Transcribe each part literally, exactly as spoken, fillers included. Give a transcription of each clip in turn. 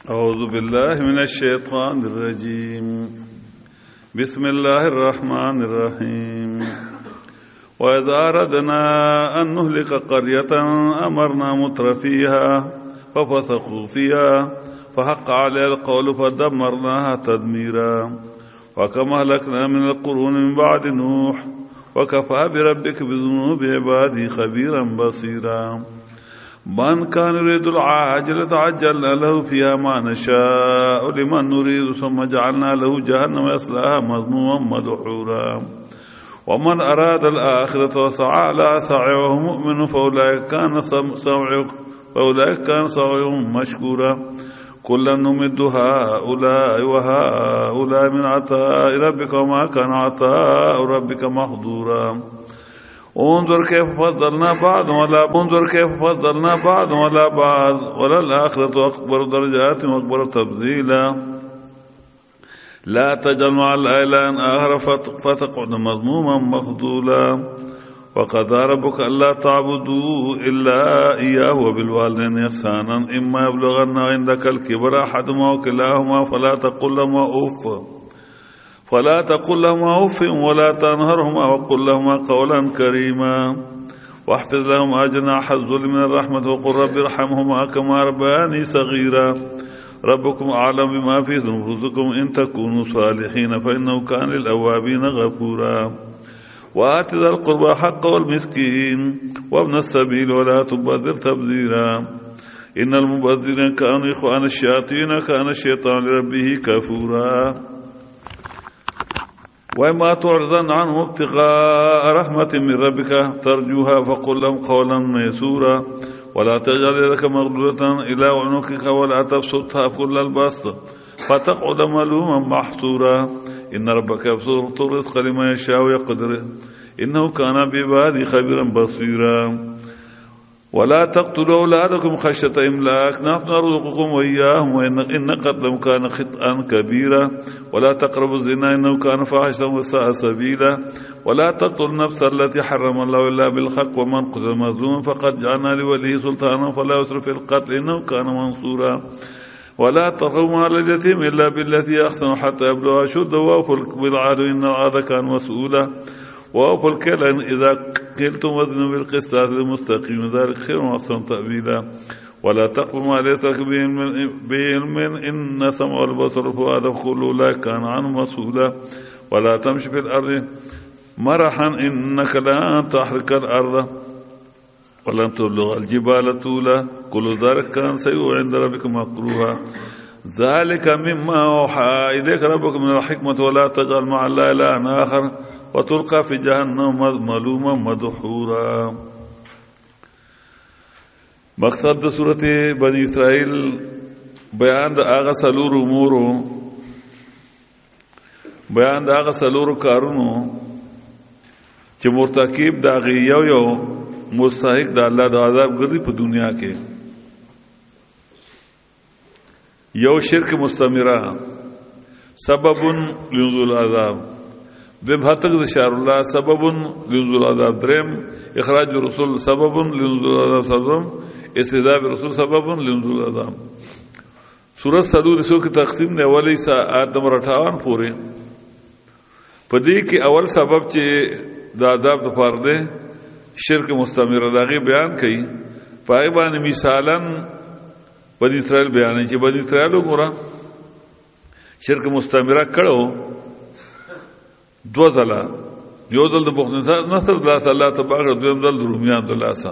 أعوذ بالله من الشيطان الرجيم. بسم الله الرحمن الرحيم. وإذا أردنا أن نهلك قرية أمرنا مترفيها ففسقوا فيها فحق عليها القول فدمرناها تدميرا. وكما أهلكنا من القرون من بعد نوح وكفى بربك بذنوب عباده خبيرا بصيرا. من كان يريد العاجلة عجلنا له فيها ما نشاء لمن نريد ثم جعلنا له جهنم يصلاها مذموما مدحورا. ومن أراد الآخرة وسعى لها سعيه مؤمن فأولئك كان سعيه فأولئك كان سعيهم مشكورا. كلا نمد هؤلاء وهؤلاء من عطاء ربك وما كان عطاء ربك محظورا. انظر كيف فضلنا بعض ولا انظر كيف فضلنا بعض ولا بعض وللآخرة أكبر درجات وأكبر تبذيلا. لا تجعل مع الله إلها آخر فتقعد مذموما مخذولا. وقضى ربك ألا تعبدوا إلا إياه وبالوالدين إحسانا إما يبلغن عندك الكبر أحدهما أو كلاهما فلا تقل لهما أف فلا تقل لهما أف ولا تنهرهما وقل لهما قولا كريما. واحفظ لهما جناح الذل من الرحمة وقل رب ارحمهما كما ربياني صغيرا. ربكم أعلم بما في نفوسكم إن تكونوا صالحين فإنه كان للأوابين غفورا. وآت ذا القربى حقه والمسكين وابن السبيل ولا تبذر تبذيرا. إن المبذرين كانوا إخوان الشياطين كان الشيطان لربه كفورا. وإما تعرضن عنهم ابتغاء رحمة من ربك ترجوها فقل لهم قولا ميسورا. ولا تجعل يدك مغلولة إلى عنقك ولا تبسطها كل البسط فتقعد ملوما محسورا. إن ربك يبسط الرزق لمن يشاء ويقدر إنه كان بعباده خبيرا بصيرا. ولا تقتلوا أولادكم خشية إملاق نحن نرزقكم وإياهم وإن قتلهم كان خطأ كبيرا. ولا تقربوا الزنا إنه كان فاحشة وساء سبيلا. ولا تقتلوا النفس التي حرم الله إلا بالحق ومن قتل مظلوما فقد جعلنا لوليه سلطانا فلا يسرف في القتل إنه كان منصورا. ولا تقربوا مال اليتيم إلا بالتي أحسن حتى يبلغ أشده وأوفوا بالعهد إن العهد كان مسؤولا. وأوفوا الكيل إذا كلتم وزنوا بالقسطاس المستقيم ذلك خير وأحسن تأويلا. ولا تقف ما ليس لك بعلم إن السمع والبصر والفؤاد كل أولئك كان عنه مسؤولا. ولا تمشي في الأرض مرحا إنك لن تحرك الأرض ولن تبلغ الجبال طولا كل ذلك كان سيئا عند ربك مكروها. ذلك مما أوحى إليك ربك من الحكمة. ولا تجعل مع الله إلها آخر وتلقى في جهنم ملوما مدحورا. مقصد سورة بني اسرائیل بیان د هغه څلور امورو بیان د هغه څلور کارونو چې مرتکب د هغه یو یو مستحق د الله د عذاب ګرځي په دنیا کې. یو شرک مستمره سبب لنزول العذاب. دیم هتک د شهر الله سبب لنزول العذاب. دریم اخراج رسول سبب لنزول العذاب. سوم استدعاء رسول سبب لنزول العذاب. سورۃ صدور سو کی تقسیم نے اولی سا آیت نمبر اٹھاون پورے پدې کې اول سبب چې د عذاب لپاره ده شرک مستمر دغه بیان کړي. پای باندې مثالن بنی اسرائیل بیان چې بنی اسرائیل وګوره شرک مستمر کړو دو ځله. یو ځل د بوخت نصر الله تبارک دویم ځل د رومیان د لاسه.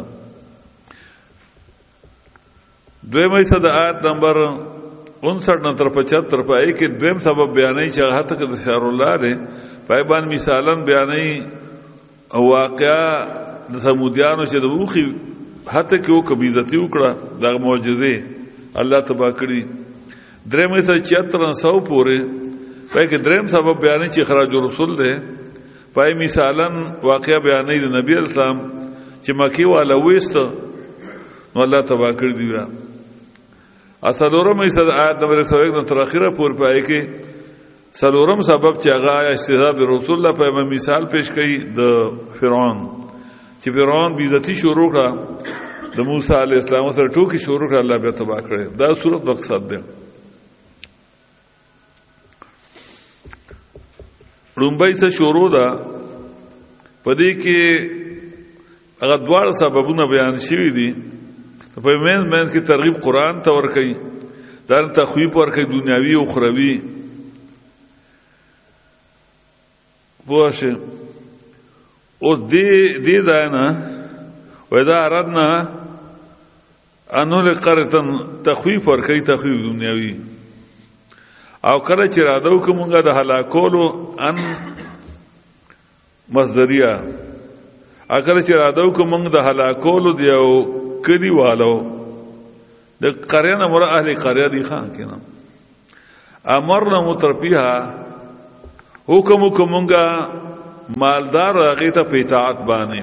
دویمه صد آیت نمبر انسٹھ نه تر پچہتر پای کې دویم سبب بیانې چې هغه ته د شهر الله دی. پای باندې مثالن بیانې واقعا د سمودیانو چې د وخی هته کې او کبیزتی وکړه د معجزې الله تبا کړی. درېمه صد چهتر سو پورې پای کې دریم سبب بیانې چې اخراج رسول دی. پای مثالن واقعا بیانې د نبی اسلام چې مکی والا وېست نو الله تبا کړی دی. اصلورم ایسا آیت نمبر ایک سو ایک نتر اخیره پور پای کې سلورم سبب چې هغه استهزاء برسول الله په مثال پیش کړي د فرعون چې فرعون بیزتی شروع کړه د موسی علیه السلام سره ټوکی شروع کړه الله به تبا کړي. دا صورت مقصد ده. رومبای څه شروع ده پدې کې هغه دواړه سببونه بیان شوي دي په مین مین کې ترغیب قران ته ورکړي دا تخویف ورکړي دنیاوی او اخروی بوشه او دې دې دا نه ودا اردنا انو لقرتن تخویف ورکړي تخویف دنیاوی او کله چې را دو کومه د هلاکولو ان مصدریه اگر چې را دو کومه د هلاکولو دیو کدی والو د قريه نه مر اهل قريه دي خان کنه امرنا مترفيها حکم کومه مالدار هغه ته په اطاعت باندې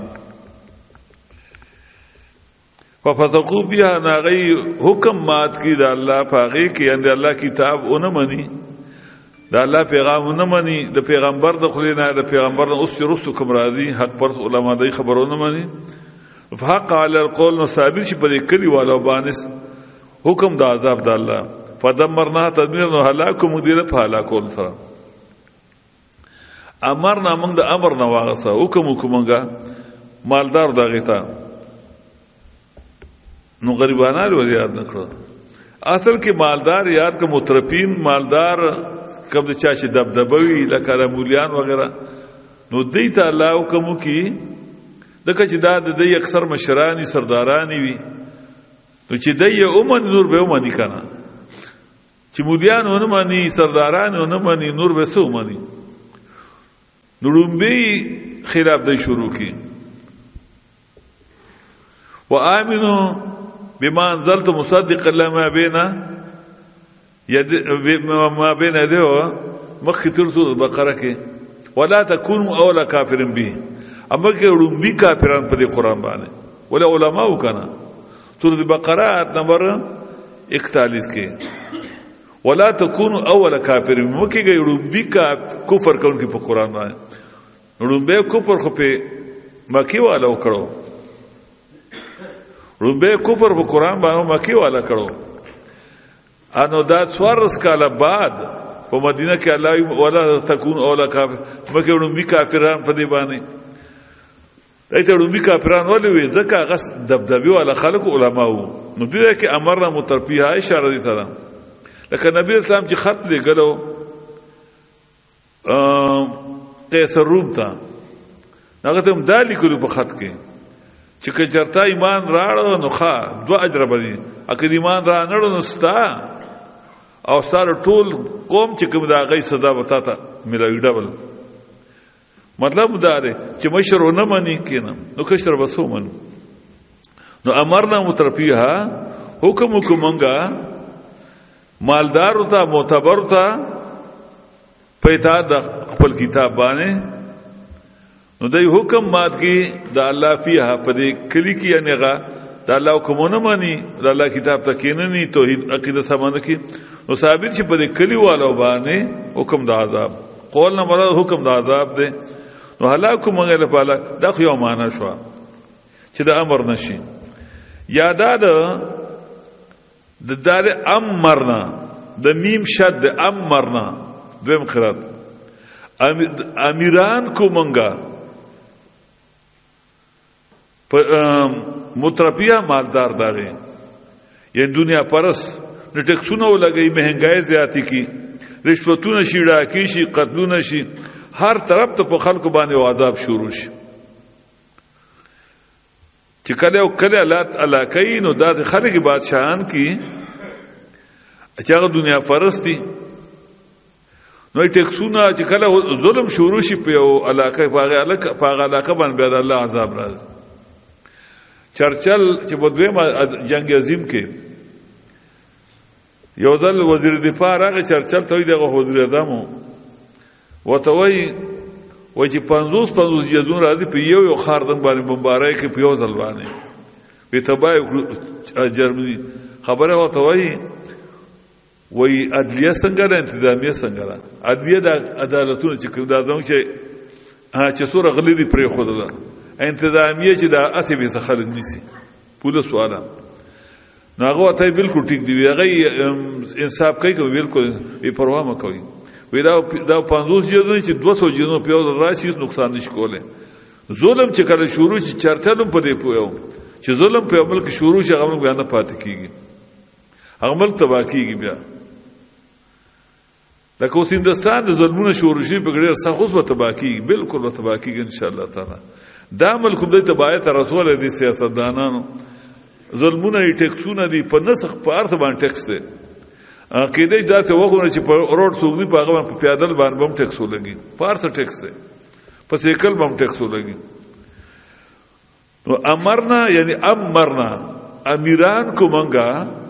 ففتقوا فيها ناغي حکم مات کی دا الله پاغي کی اند الله کتاب اون منی دا الله پیغام اون منی د پیغمبر د خلینا د پیغمبر اوس رستو کوم راضی حق پر علما د خبرونه منی فحق على القول نصابر شي په کلی والو باندې حکم د عذاب د الله فدمرنا تدمير نو هلاکو مديره په هلاکول سره امرنا موږ د امر نه واغسه حکم کومګه مالدار دغه ته نو غریبانه ولې یاد نکړه اصل کې مالدار یاد که مترفین مالدار کم د چا چې دبدبوي لکه مولیان وغیرہ نو دی ته الله حکم کی دغه چې دا د اکثر مشرانی سردارانی وي نو چې دی اومن نور به اومني کنه چې مولیان ونه مانی سرداران ونه مانی نور به سو مانی نورمبي خلاف دی شروع کی وآمنو بما انزلت مصدق لما بين يد ما بين يديه مخطرت البقره کې ولا تكونوا اول کافر به اما کې رومبي کافران په قرآن باندې ولا علماء وکنا سورۃ البقره نمبر اکتالیس کې ولا تكونوا اول کافر مکه کې رومبي کا کفر کوونکی په قرآن باندې رومبي کفر خو په مکی والا وکړو رومبه کفر په قرآن باندې مکی والا کړو انو دا څوارلس کاله بعد په مدینه کې الله ولا تكون اولا کافر مکه رومبي کافران په دی باندې ایته رومبي کافران ولې وي ځکه غس دبدبي والا خلق علماء نو دې کې امرنا مترفيها اشاره دي ترا لکه نبی اسلام چې خط لګلو قیصر روم ته هغه ته دالی کړو په خط کې چې کچرتا ایمان راړو نو ښا دو اجر بری اکه ایمان را نړو نو ستا او ستاره ټول قوم چې کوم دا غي صدا وتا ته ملوي ډبل مطلب دا دی چې مشرونه مانی کینم نو کشر وسو من نو امرنا مترفيها حکم کومنګا مالدار وتا معتبر وتا پیدا د خپل کتاب باندې نو دای حکم مات کی دا الله فیها پدې کلی کی انغه دا الله حکمونه مانی دا الله کتاب ته کیننی توحید عقیده سمانه کی نو ثابت شي پدې کلی والو باندې حکم د عذاب قول نه مراد حکم د عذاب دی نو هلاکو مونږه له پاله دا خو یو معنا شو چې د امر نشي یادا د د دار امرنا د میم شد امرنا دویم قرات امیران کو مونږه مترفیہ مالدار داغے یہ دنیا پرس نو ټیکسونه ولګي مهنګای زیاتی کی رشوتونه شي ډاکی شي قتلونه شي هر طرف ته په خلکو باندې عذاب شروع شي چې کله او کله الله علاقې نو د خلک بادشاہان کی چې هغه دنیا پرستی نو ټیکسونه چې کله ظلم شروع شي په علاقې په هغه علاقې باندې الله عذاب راځي چرچل چې په دویمه جنگ عظیم کې یو ځل وزیر دفاع راغی چرچل ته دغه وزیر اعظم وته وای و چې پنځوس پنځوس جزون راځي په یو یو خاردن باندې بمبارای کې په یو ځل باندې په تبای جرمني خبره وته وای وای عدلیه څنګه ده انتظامیه څنګه ده عدلیه د عدالتونو چې کوم د ځم چې چې سور غلی دی پرې خو ده انتظامیه چې د اته به خلک نيسي پولیس والا ناغه ته بالکل ټیک دی هغه انصاف کوي کوي بالکل ای پروا ما کوي وی دا دا پنځوس جنونه چې دوه سوه جنونو په یو ځل راشي هېڅ نقصان نشي کولی. ظلم چې کله شروع شي چرتیان هم په دې پوهیو چې ظلم په یو ملک شروع شي هغه ملک بیا نه پاتې کېږي، هغه ملک تباه کېږي. بیا لکه اوس هندوستان د ظلمونه شروع شي په ډېر سخت اوس به تباه کېږي، بالکل به تباه کېږي انشاءالله تعالی. دا ملک هم دی تباهۍ ته رسولی دي سیاستدانانو. ظلمونه یې ټیکسونه دي، په نسخ په هر څه باندې ټیکس دی. کېدای شي داسې وخت چې په روډ څوک دي په هغه باندې په پیادل باندې به هم ټیکس ولګي، په هر څه ټیکس دی، په سیکل به هم ټیکس ولګي. نو امرنا یعنی امرنا امیران کو منگا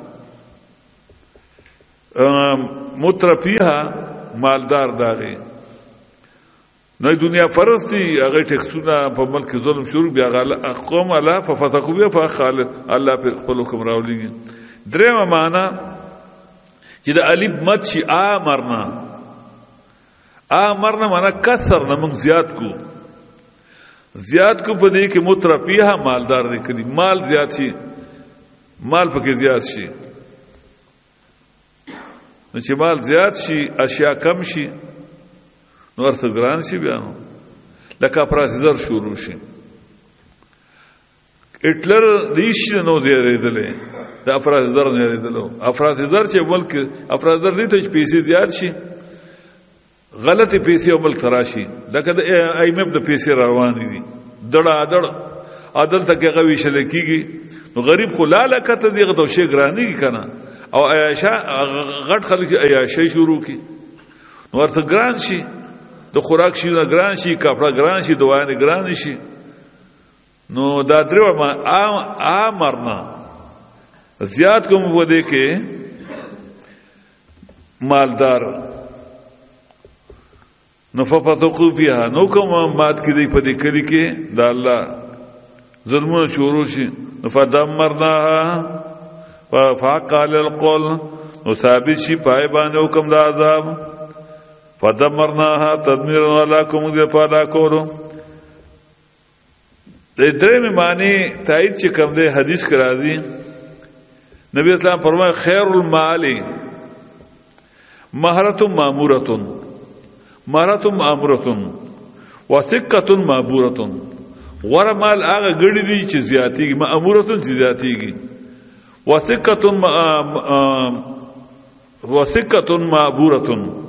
مترفیها مالدار داغی. نو دنیا فرض دی هغه ټیکسونه په ملک ظلم شروع بیا قوم الله ففتقوا بیا فخال الله په خپل حکم راولېږي. درېمه معنا چې د الف مد شي امرنا، امرنا معنا کثر نه موږ زیات کو، زیات کو په دې کې مترفیها مالدار دی کړي، مال زیات شي، مال پکې زیات شي. نو چې مال زیات شي اشیاء کم شي نو ورته ګران شي. بیا نو لکه افراطزر شروع شي. هټلر ریش نو زیاتېدلی، د افراطزر نه زیاتېدلو. افراطزر چې ملک افراطزر دې ته چې پیسې زیات شي غلطې پیسې او ملک ته راشي، لکه د آی ایم ایف د پیسې روانې دي دړه دړ عدل ته کې هغه ویشلی کېږي. نو غریب خو لاله کته دي هغه ته شی ګرانېږي که نه، او عیاشه غټ خلک چې عیاشۍ شروع کړي نو ورته ګران شي، د خوراک شیونه ګران شي، کپړه ګران شي، دوايانې ګرانې شي. نو دا درې امرنا زیات کوم په دې کې مالدار. نو ففتقوا فيها نو کوم مات کړي په دې کلی کې د الله ظلمونه شروع شي. نو فدمرناها فحق على القول نو ثابت شي پای باندې حکم د عذاب. فدمرناها تدميرا ولكم ذي فلاكولو. د درېمې معنی تایید چې کوم دی حدیث کې راځي، نبی اسلام فرمایي خیر المال مهرة مامورة، مهرة مامورة وثقة مابورة. غوره مال هغه ګړي دي چې زیاتېږي، مامورة چې زیاتېږي، وثقة وثقة مابورة.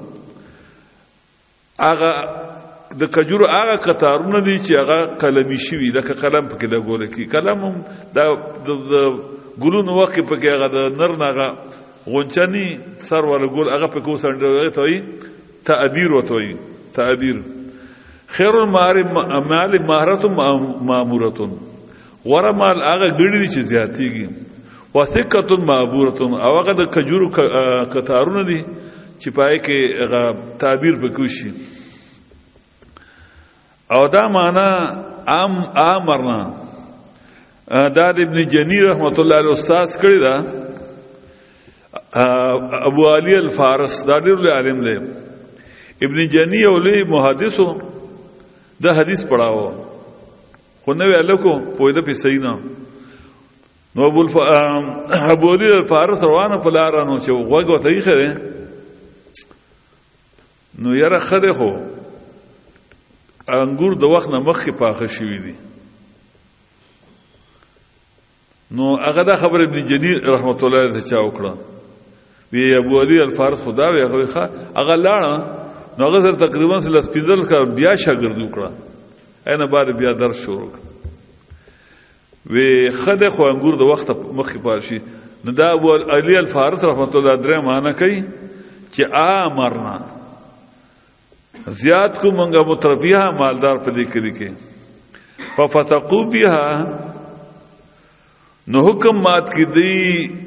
هغه د کجورو هغه قطارونه دي چې هغه قلمي شوي، لکه قلم پکې لګول کی. قلم هم د ګلونو وخت پکې هغه د نر نه هغه غونچنی سر ولا ګل هغه پکې وسنډوي ته وي تعبیر وته وي تعبیر. خیر المال مال مهرة مامورة. غوره مال هغه ګړي دي چې زیاتېږي، وثقة مابورة او هغه د کجورو قطارونه دي چې پای کې هغه تعبیر پکې شي. او دا معنا ام امرنا دا د ابن جنی رحمت الله علیه استاد کړی دا ابو علی الفارس دا ډېر لوی عالم دی. ابن جنی یو لوی محدثو دا حدیث پڑھاو خو نو ویلو کو پویده په صحیح نه. نو ابو ابو علی الفارس روانه په لار نو چې وګو ته یې خره نو یاره خده خو انګور د وخت نه مخکې پاخه شوي دي. نو هغه دا خبر ابن جنی رحمت الله علیه چا وکړه، وی ابو علی الفارس خدا وی هغه هغه لاړه نو هغه سره تقریبا لس پنځل کار بیا شاګرد وکړه، اینه بعد بیا درس شروع وی خده خو انګور د وخت مخکې پاخه شي. نو دا ابو علی الفارس رحمت الله درې معنی کوي چې امرنا زیاد کو منگا مترفیها مالدار پدې کلی کې. ففتقوا بها نو حکم مات کی دی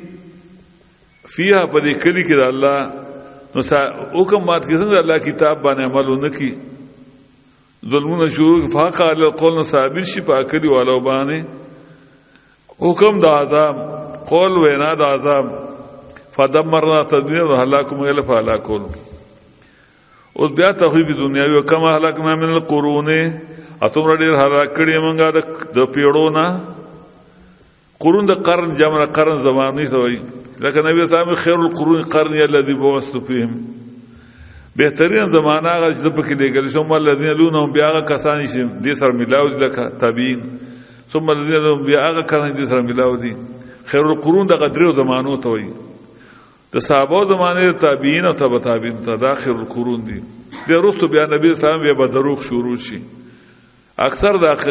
فیها پدې کلی کې د الله. نو حکم مات کی څنګه الله کتاب باندې عمل ونکي، ظلمونه شروع فاق علی القول نو صابر شي پاکلی والو باندې حکم د عذاب قول وینا د عذاب. فدمرنا تدميرا هلاكم الى فهلاكون. اوس بیا تخویف دنیاوی او کما هلاکنا من القرون اتمره ډیر هلاک کړي مونږه د پیړو نه. قرون د قرن جمع قرن زمانی ته وایي، لکه نبی صلی الله علیه وسلم خیر القرون قرن الذي بعثت فيهم. بهترین زمانہ هغه چې په کې لګل شو مل الذين لونهم بیا هغه کسان چې دې سره ملاو دي لکه تابعین ثم الذين لونهم بیا هغه کسان چې سره ملاو دي خیر القرون د قدرو زمانو ته وي د صحابه زمانه تابعین او تبع تابعین ته د خیر القرون دي د رسول بیا نبی اسلام بیا بدروغ شروع شي اکثر د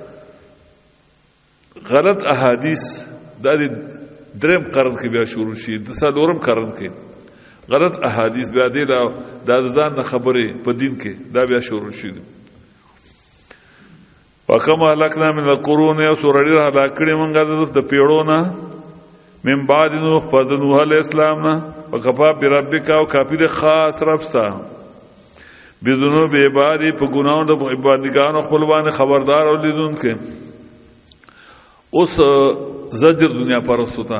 غلط احادیث د دریم قرن کې بیا شروع شي د څلورم قرن کې غلط احادیث بیا دی لا د ځان خبره په دین کې دا بیا شروع شي وکما لکنا من القرون او سورړي هلاکړي مونږه د پیړو نه من بعد نوح پد نوح علیہ السلام نا وکفا بربک او کافی د خاص ربستا بذنوب عبادی په ګناو د عبادتګانو خپلوان خبردار او لیدون کې اوس زجر دنیا پرستو تا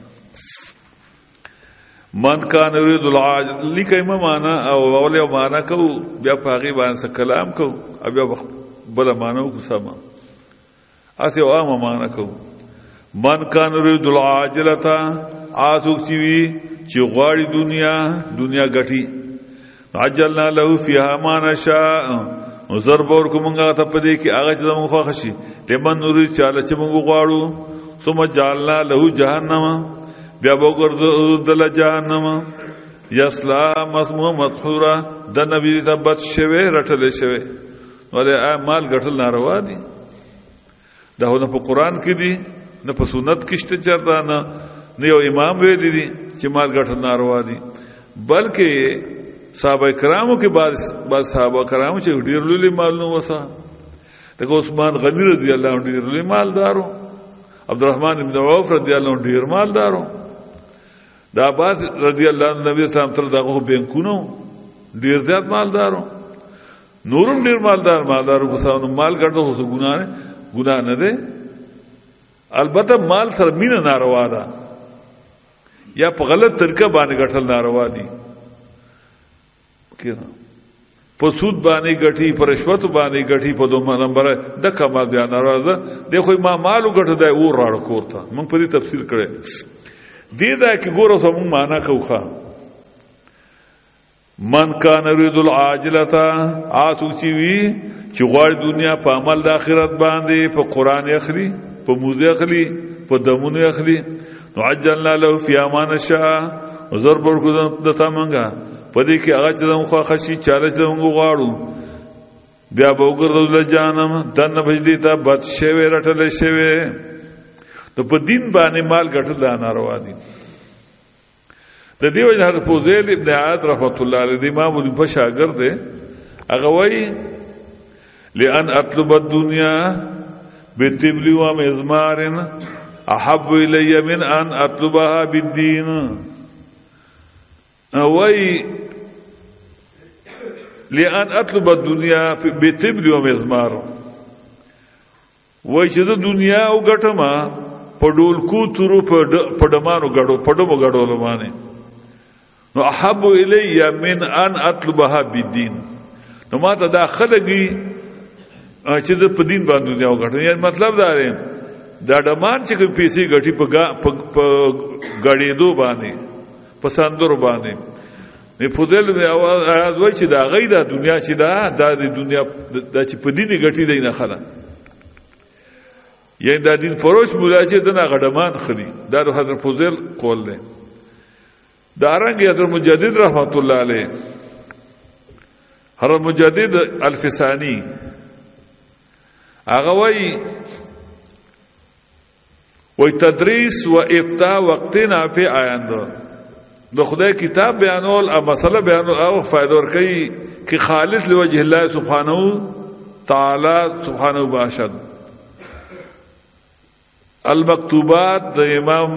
من کان یرید العاجل لیکه ما معنا او اول معنا کو بیا پاغي باندې کلام کو بیا بل معنا کو سما اته او ما معنا کو من کان یرید العاجلتا آسوک چوی چې غواړي دنیا دنیا غټي عجلنا له فيها ما نشاء ضرب ور کومه ته پدې کې هغه چې موږ خو خشي لمن نور چاله چې موږ غواړو ثم جعلنا له جهنم بیا وګرځو دل جهنم یسلا مسموم مدحورا د نبی تبت شوه رټل شوه ولې مال غټل ناروا دي دا نه په قران کې دي نه په سنت کې شته چرته نه نه یو امام ویل دي چې مال غټل ناروا دي بلکې صحابه کرامو کې بعض بعض صحابه کرامو چې ډیر لولي مال نو وسه دغه عثمان غنی رضی الله عنه ډیر لوی مالدارو عبدالرحمن بن عوف رضی الله عنه ډیر مالدارو دا بعد رضی الله عنه نبی اسلام تر دغه بینکونو ډیر زیات مالدارو نورم ډیر مالدار مالدارو کوسانو مال ګټو څه ګناه نه ګناه نه ده البته مال سره مینه ناروا ده یا په غلط طریقه باندې ګټل ناروا دي کیږي په سود باندې ګټي پر رشوت باندې ګټي په دوه نمبر د کمال بیا ناروا ده د خو ما مالو ګټه ده او راړ کوته مونږ په دې تفصیل کړي دې دا کې ګورو سم معنا کوخه من کان یرید العاجلتا آتو چی وی چې غواړي دنیا په عمل د آخرت باندې په قران اخلي په موزه اخلي په دمونه اخلي نو عجلنا له فی امان شاء ضرب ورکو د تامنګه پدې کې هغه چې موږ خو خشي چاله چې موږ غواړو بیا به وګرځول جانم دنه بجدي ته بد شوی رټل شوی نو په دین باندې مال ګټل دا ناروا دي د دې وجه فوزیل ابن عاد رحمت الله علیه امام ابو شاګرد دی هغه وایي لئن اطلب الدنيا بالطبل ومزمار احب الي من ان اطلبها بالدين وای لئن اطلب الدنيا بالطبل ومزمار وای چې د دنیا او ګټما په ډول کو ترو په ډمانو غړو په ډمو غړو لمانه نو احب الی من ان اطلبها بالدين نو ما ته دا خلګي چې د په دین باندې دنیا وګټو یعنی مطلب دا دی دا ډمان چې کوم پیسې غټي په غړېدو باندې پسندور باندې نه فضل اواز وای چې دا غي دا دنیا چې دا د دنیا د چې په دین غټي دی نه خلا یعنی دا دین فروش مولا چې دنا غډمان خري دا د حضرت فضل قول دی دارنګ حضرت مجدد رحمت الله علیه حضرت مجدد الفسانی هغه وای وای تدریس و افتاء وقتنا فی آینده د خدای کتاب بیانول او مسله بیانول او فائدہ ور کوي کہ خالص لوجه الله سبحانه تعالی سبحانه باشد المکتوبات د امام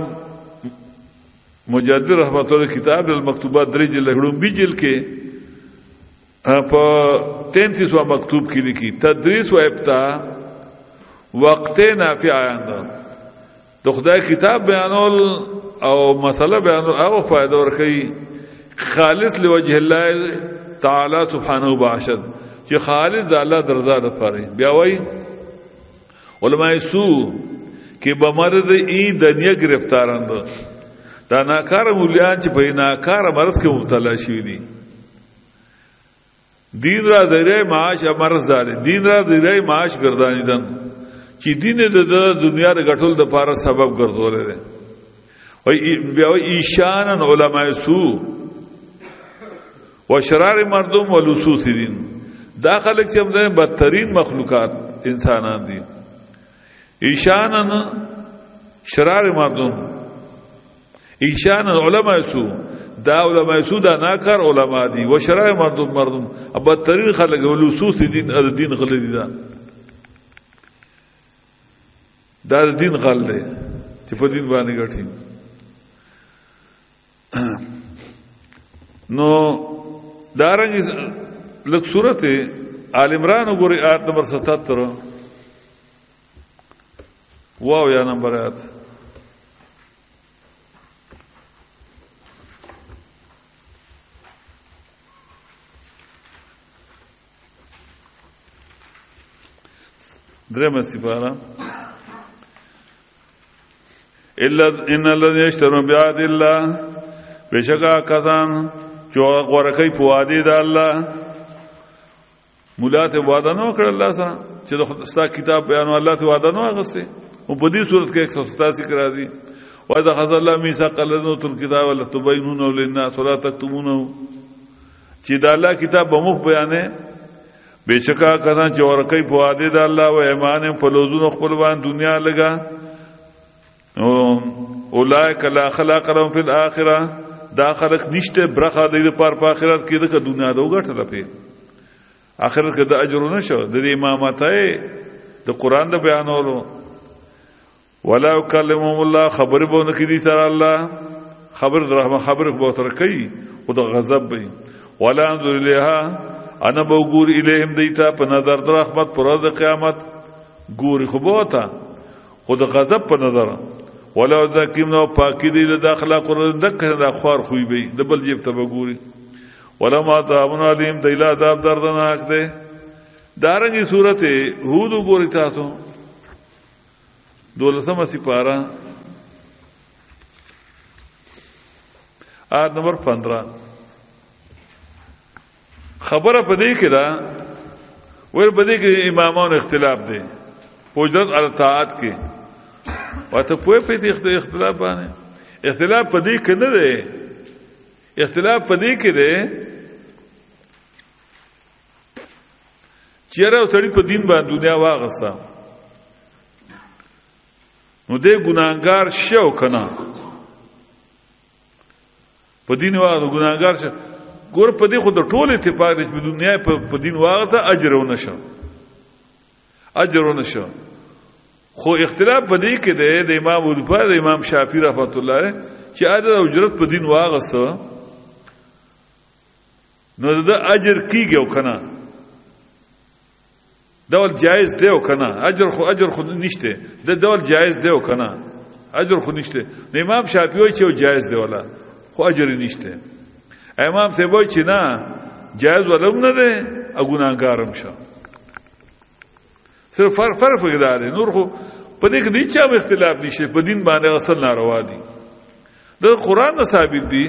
مجدد رحمت الله کتاب المکتوبات درج لهړم بجل کې په تینتیس وا مکتوب کې لیکي تدریس و ابتداء وقتنا فی آینده د خدای کتاب بیانول او مسله بیانول او فائدہ ور کوي خالص لوجه الله تعالی سبحانه باشد چې خالص د الله درزا لپاره بیا وای علماء سو کې بمرض ای دنیا گرفتارند دا ناکار مولیان چې په ناکار مرض کې مبتلا شوی دي دین را ذریعه معاش مرز داره دین را ذریعه معاش ګرځانیدن چې دین د دنیا د ګټل د پاره سبب ګرځولې ده وای بیا ایشان علماء سو و شرار مردم و لصوص دین دا خلق چې موږ بدترین مخلوقات انسانان دي ایشان شرار مردم ایشان علماء سو دا علماء سو دا ناکار علماء دي و شرار مردم مردم بدترین خلق و لصوص دین د دین غل دي دا دا دین غل دی چې په دین باندې ګټي نو دارنګ لک صورت آل عمران وګورئ آیت نمبر ستتر واو یا نمبر آیت درم سپارا الا ان الذين يشترون بعهد الله بشکا کسان جو غورکی پوادی د الله مولا ته وعده نو کړ الله سره چې د ستا کتاب بیان الله ته وعده نو غسته او په دې صورت کې ایک سو ستاسی کې راځي وعده خذ الله میثاق الذين اوتوا الكتاب ولا تبينونه للناس ولا تكتمونه چې د الله کتاب به مخ بیانې بشکا کسان چې غورکی پوادی د الله او ایمان په لوزونو خپل باندې دنیا لگا او اولئک لا خلاق لهم في الاخره دا خلق نشته برخه د پر په آخرت کې د دنیا د وګټل په آخرت کې د اجر نشو د امامتای د قران د بیانولو ولا يكلمهم الله خبر به نه کړي سره الله خبر رحمه خبر به تر کوي او د غضب به ولا انظر اليها انا بوغور اليهم دیتا په نظر د رحمت پر د قیامت ګوري خو بوته خو د غضب په نظر ولو ذکیم نو پاکی دی د اخلاق قرآن دک د خوار خوې به د بل جیب ته وګوري ولا ما تعاون علیم دیلا عذاب دردناک ده دارنګي صورت هود وګوري تاسو دولسمه سپارا آیت نمبر پندرہ خبره پدې کې دا ور پدې کې امامانو اختلاف دي پوجرت الطاعات کې وته په په اختلاف باندې اختلاف پدې کې نه دی اختلاف پدې کې دی چیرې وتړي په دین باندې دنیا واغستا نو دې ګناګار شو کنه په دین واغ ګناګار شو ګور په دې خو د ټول اتفاق دې په دنیا په دین واغستا اجر ونه شو اجر ونه شو خو اختلاف په دې کې دی د امام ابو بکر د امام شافعي رحمت الله علیه چې اجر او اجرت په دین واغسته نو د اجر کیږي او کنه ډول جایز دی او کنه اجر خو اجر خو نشته د ډول جایز دی او کنه اجر خو نشته د امام شافعي چې جایز دی ولا خو اجر نشته امام ته وای چې نه جایز ولوم نه دی اګوناګارم شه صرف فرق فرق پکې دی نور خو په دې کې د چا اختلاف نشته په دین باندې اصل ناروا دي د قران ثابت دي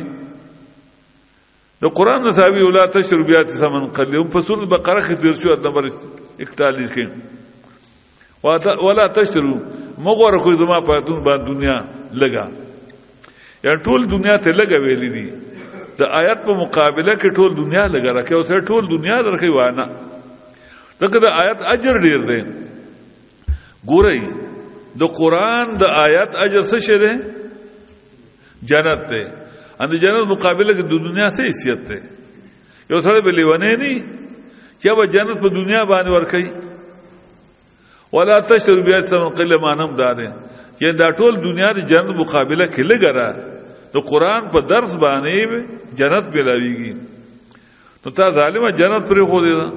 د قران ثابت ولا تشرو بیات ثمن قلیل په سورۃ بقره کې تیر شو نمبر اکتالیس کې ولا تشرو مغور کوئی دما په باندې دنیا لگا یا ټول دنیا ته لگا ویلې دي د آیت په مقابله کې ټول دنیا لگا راکې او سره ټول دنیا درکې وانه دغه د آیت اجر ډیر دی ګورئ د قران د آیت اجر څه شه ده جنت ده ان د جنت مقابله کې د دنیا څه حیثیت ده یو سره به لیونه نه چې به جنت په دنیا باندې ورکړي ولا تشتروا بیات ثمن قلیل مانم داره چې دا ټول دنیا د جنت مقابله کې لګره د قران په درس باندې جنت بلاویږي نو تا ظالمه جنت پرې خو دی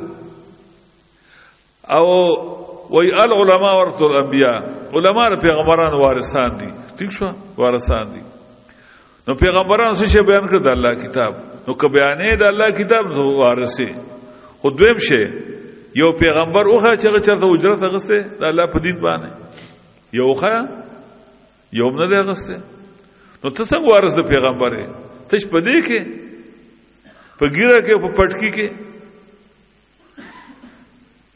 او وی العلماء ورث الانبیاء علماء پیغمبران وارثان دي ٹھیک شو وارثان دي نو پیغمبران څه شی بیان کړ د الله کتاب نو که بیانې د الله کتاب نو وارثي خو دویم شی یو پیغمبر اوخه چې چرته اجرت غسته د الله په دین باندې یو خا یو نه دی غسته نو ته څنګه وارث د پیغمبر ته په دې کې په ګیره کې په پټکی کې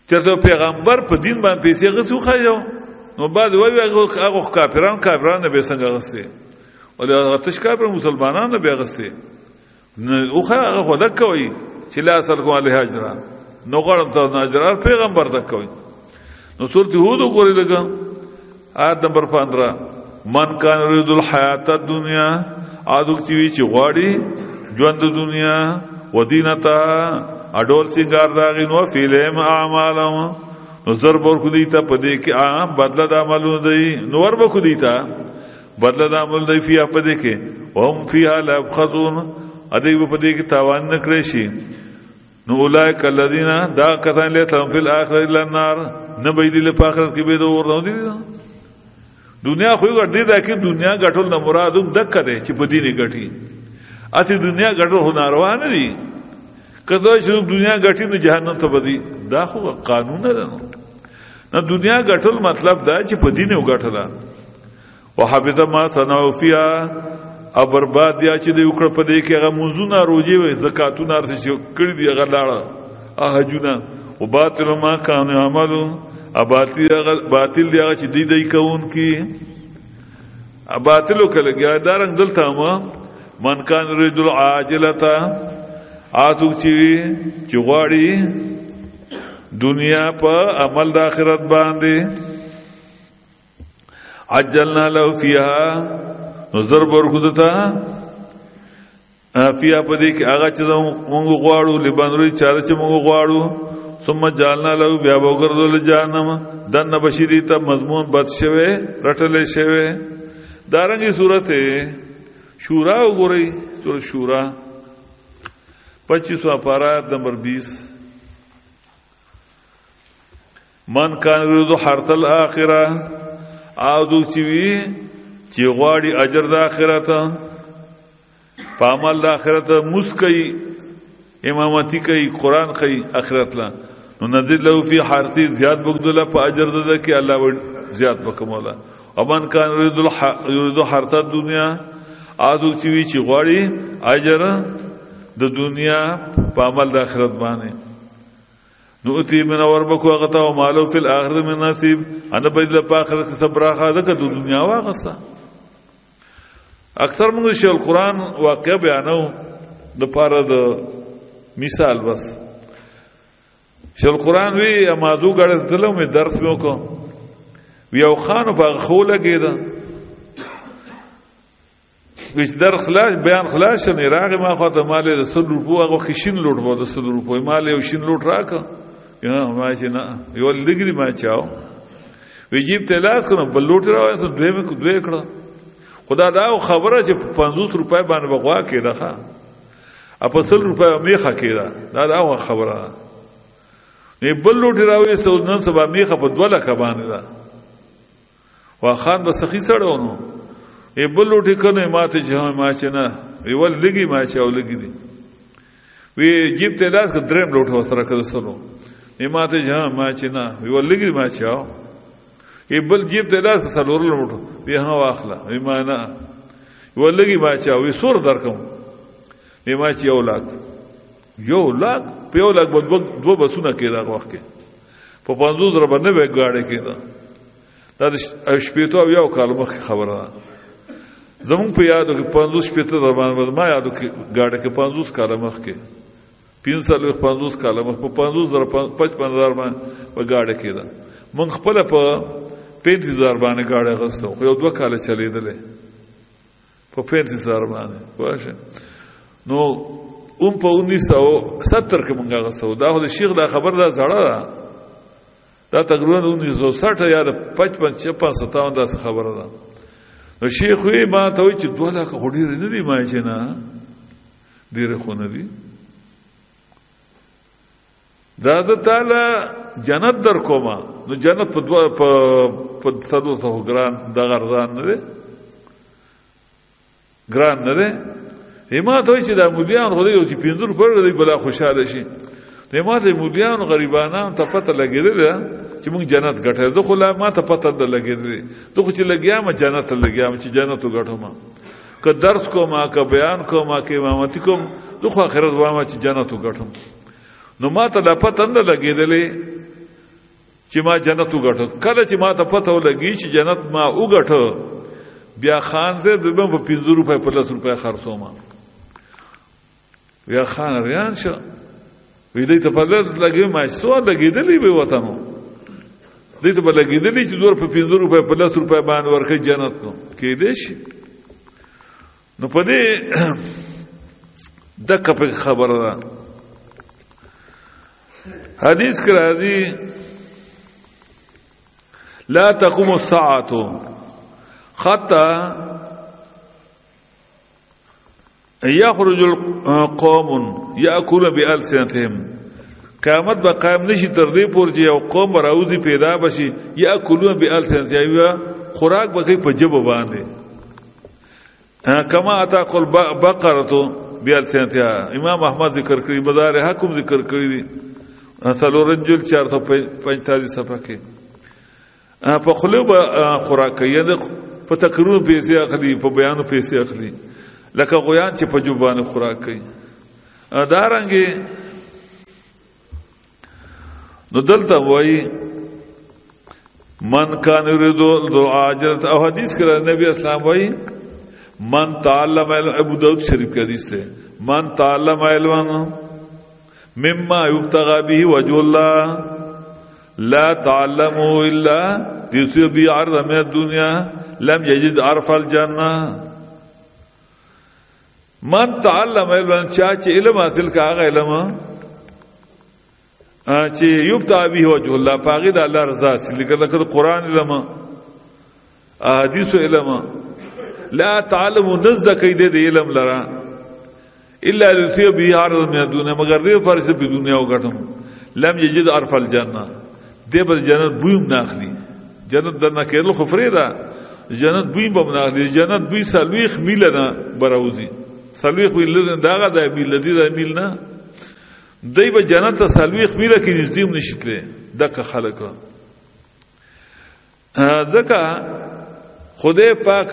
چرته پیغمبر په دین باندې پیسې غوښو خایو نو بعد وای هغه کافرانو کافرانو به څنګه غسته ولې تاسو کافر مسلمانانو به غسته نو هغه خدا کوي چې لا اصل کوه له هجره نو غړم ته ناجر پیغمبر د کوي نو سورۃ هود وګورئ لګا آیت نمبر پندرہ من کان یرید الحیات الدنیا ادو چې غواړي ژوند د دنیا ودینتا اډول سنگار داغین و فیلم اعمالهم نو ضرب ور خدیتا پدې کې ا بدله د عملونو دی نور به خدیتا بدله د عمل دی فیا پدې کې هم فیها لبخذون ادی په پدې کې تاوان نکړي شي نو اولئک الذین دا کسان له تم فی الاخره الا النار نه بيدی له آخرت کې به دور نه دی دنیا خو ګټ دی دا کې دنیا ګټول نه مراد دک ده چې په دیني ګټي اته دنیا ګټو هنروا نه دي کله چې دنیا ګټي نو جهنم ته بدی دا خو قانون نه ده نو دنیا ګټل مطلب دا چې په دین وګټلا وحبط ما صنعوا فيها ا برباد یا چې د وکړه په دې کې هغه موزونه روجي وي زکاتونه ارڅ کړی دی هغه لاړه احجونه وباطل ما كانوا يعملون اباطل باطل دی هغه چې دی دی کون کی اباطل کله ګیا دارنګ دلته ما من کان یرید العاجلتا آتو چی چی غواړي دنیا په عمل د آخرت باندې عجلنا له فيها نظر ورغدتا فيها پدې کې هغه چې موږ غواړو لبانوري چاره چې موږ غواړو ثم جعلنا له بیا وګرځول جهنم دنه بشری ته مضمون بد شوه رټلې شوه دارنګي سورته شورا وګورئ سورہ شورا پچیسواں پارہ نمبر بیس من کان یرید حرث الاخرہ او چوی چې غواړي اجر د آخرت په عمل د آخرت مسکی امامتی کوي قران کوي آخرت لا نو نذل له فی حرث زیاد بغدل په اجر د کې الله زیاد وکمولا ومن کان یرید یرید حرث الدنیا او چوی چې غواړي اجر د دنیا په عمل د آخرت باندې نو تی من اور بکو غتا او مالو فی الاخره من نصیب انا بدل په آخرت صبر خاطر د دنیا واغستا اکثر موږ شیخ القرآن واقع بیانو د پاره د مثال بس شیخ القرآن وی امازو غړ دلو می درس مې وکړ وی او خان په خو لګیدا ویش در خلاص بیان خلاص نه راغی ما خو ته مال د سل روپو هغه خشین لوټ وو د سل روپو مال یو شین لوټ راک یا ما چې نه یو لګری ما چاو وی جیب ته لاس کړم بل لوټ راوې سو دوی مې دوی کړه خدا دا خبره چې پنځوس روپۍ باندې بغوا کېده ښا اپ سل روپۍ میخه کېده دا دا خبره نه بل لوټ راوې سو نن سبا میخه په دوله ک باندې دا وا خان بسخی سړونو ای بل لوټی کنه ماته چې ما چې نه وی ول لګي ما چې او لګي دي وی جیب ته لاس دریم لوټ وسره کړه سلو ای ماته چې ما چې نه وی ول لګي ما چې او ای بل جیب ته لاس سلور لوټ وی ها واخله وی ما نه ول لګي ما چې او وی سور درکم وی ما چې یو لاک یو لاک په یو لاک بد دو بسونه کېدا وخت کې په پنځوس زره باندې به گاډي کېدا دا شپېتو یو کال مخ خبره زمون په یادو کې پنځوس شپېته زبان ما یادو کې گاډه کې پنځوس کاله مخ کې پنځه لوخ پنځوس کاله مخ په پنځوس زره پچپن هزار باندې په گاډه کې دا مونږ خپل په پنځه هزار باندې گاډه غوښتو خو یو دوه کاله چلیدلې په پنځه هزار باندې واشه نو اون په انیس سو ستر کې مونږ غوښتو دا خو د شیخ دا خبر دا زړه دا تقریبا انیس سو ساٹھ یا پچپن چپن ستاون دا خبره ده نو شیخ وی ما ته وی چې دوه لک غوډیر نه دی ما چې نه ډیر خو نه دی دا د تعالی جنت در کوما نو جنت په دوه په په څلور سو ګران د غرضان نه دی ګران نه دی ما ته وی چې دا مليان خو دی چې پنځه روپۍ دی بلا خوشاله شي نو ما ته مليان غریبانو ته پته لګیدل چې موږ جنت ګټه زه خو لا ما ته پته ده لګیدلې ته خو چې لګیام جنت لګیام چې جنت وګټم که درس کوم که بیان کوم که امامتی کوم زه خو آخرت وامه چې جنت وګټم نو ما ته لا پته نه لګیدلې چې ما جنت وګټو. کله چې ما ته پته ولګي چې جنت ما وګټو بیا خان زه د په پنځه روپۍ په لس روپۍ خرڅوم. بیا خان ریان شو وی دې ته په لږ لګي ما څو لګېدلې به وطنو دې ته په لګېدلې چې دور په پنځه روپۍ په لس روپۍ باندې ورکړي جنت نو کې دې شي. نو په دې دغه په خبره ده حدیث کې راځي لا تقوم الساعه حتى يخرج القوم ياكل بالسنتهم. قیامت به قائم نشي تر دې پورې چې یو قوم راوځي پیدا بشي ياكلون بالسنتهم یا خوراک به کوي په جبه باندې کما اتاق البقره بالسنتها. امام احمد ذکر کړی بازار حکم ذکر کړی دي څلورنجل چار سو پنځه صفحه کې په خلو به خوراک کوي په تقریر پیسې اخلي په بیانو پیسې اخلي لکه غویان چې په جوبانه خوراک کوي. دارنګه نو دلته وایي من کان یرید العاجله او حدیث کړه نبی اسلام وایي من تعلم ابو داود شریف کې حدیث ده من تعلم علما مما يبتغى به وجه الله لا تعلموا الا يصيب بعرض من الدنيا لم يجد عرف الجنه. من تعلم علما چې علم حاصل کاغه علم چې يبتغى به وجه الله پاغي د الله رضا حاصل کړه قرآن علم احاديث علم لا تعلموا نزد کید د علم لرا الا يصيب به عرض من الدنيا مگر دې فرض په دنیا وګټم لم يجد عرف الجنه دې بل جنت بویم ناخلی جنت درنه کېدل خو فریدا جنت بویم به ناخلی جنت بوی سلويخ میل نه براوزی سلويخ میل نه داغه د میل دې د میل نه دای به جنت ته سلويخ میل کې نږدې نشیتله دغه خلک ځکه خدای پاک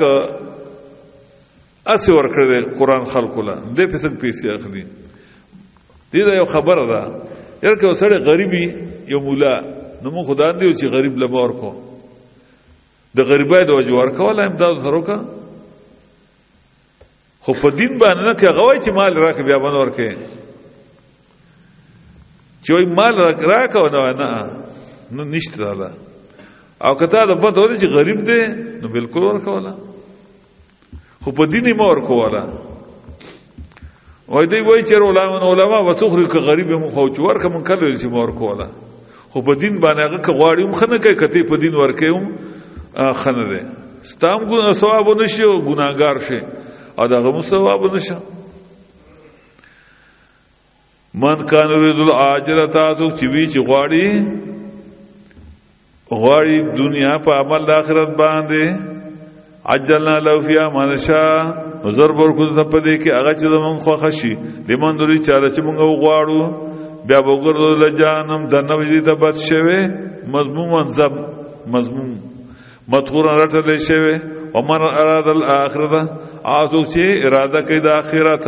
اسی ورکړه قرآن خلقو له دې په څنګه پیسې اخلي. دې دا یو خبره ده یره که وسړی غریبي یو مولا نو مو خدای دې چې غریب لمور کو د غریبای د وجه ورکول امداد سره کا خو په دین باندې نه کې غوي چې مال راکې بیا باندې ورکې چې وای مال راکاو نه نه نو نشته الله او کته د په تور چې غریب دی نو بالکل ورکولا خو په دیني مور کولا وای دی وای چې علماء علماء وتخرج ک غریب مو خو چور ک من کله چې مور کولا خو په دین باندې هغه ک غواړي مخنه کوي کته په دین ورکېوم خنه ده ستام ګو ثواب نشي او ګناګار شي او دغه مو ثواب نشه. من کان یرید العاجله تاسو چې وی چې غواړي غواړي دنیا په عمل د آخرت باندې عجلنا لو فيها ما نشاء نظر ورکو ته په دې کې هغه چې زمون خو خشي لمن دوی چاله چې موږ غواړو بیا وګورو لجانم د نوې ته بد شوه مضمون زب مضمون مذکور راتل شوه او من اراد الاخرته اته چې اراده کوي د آخرت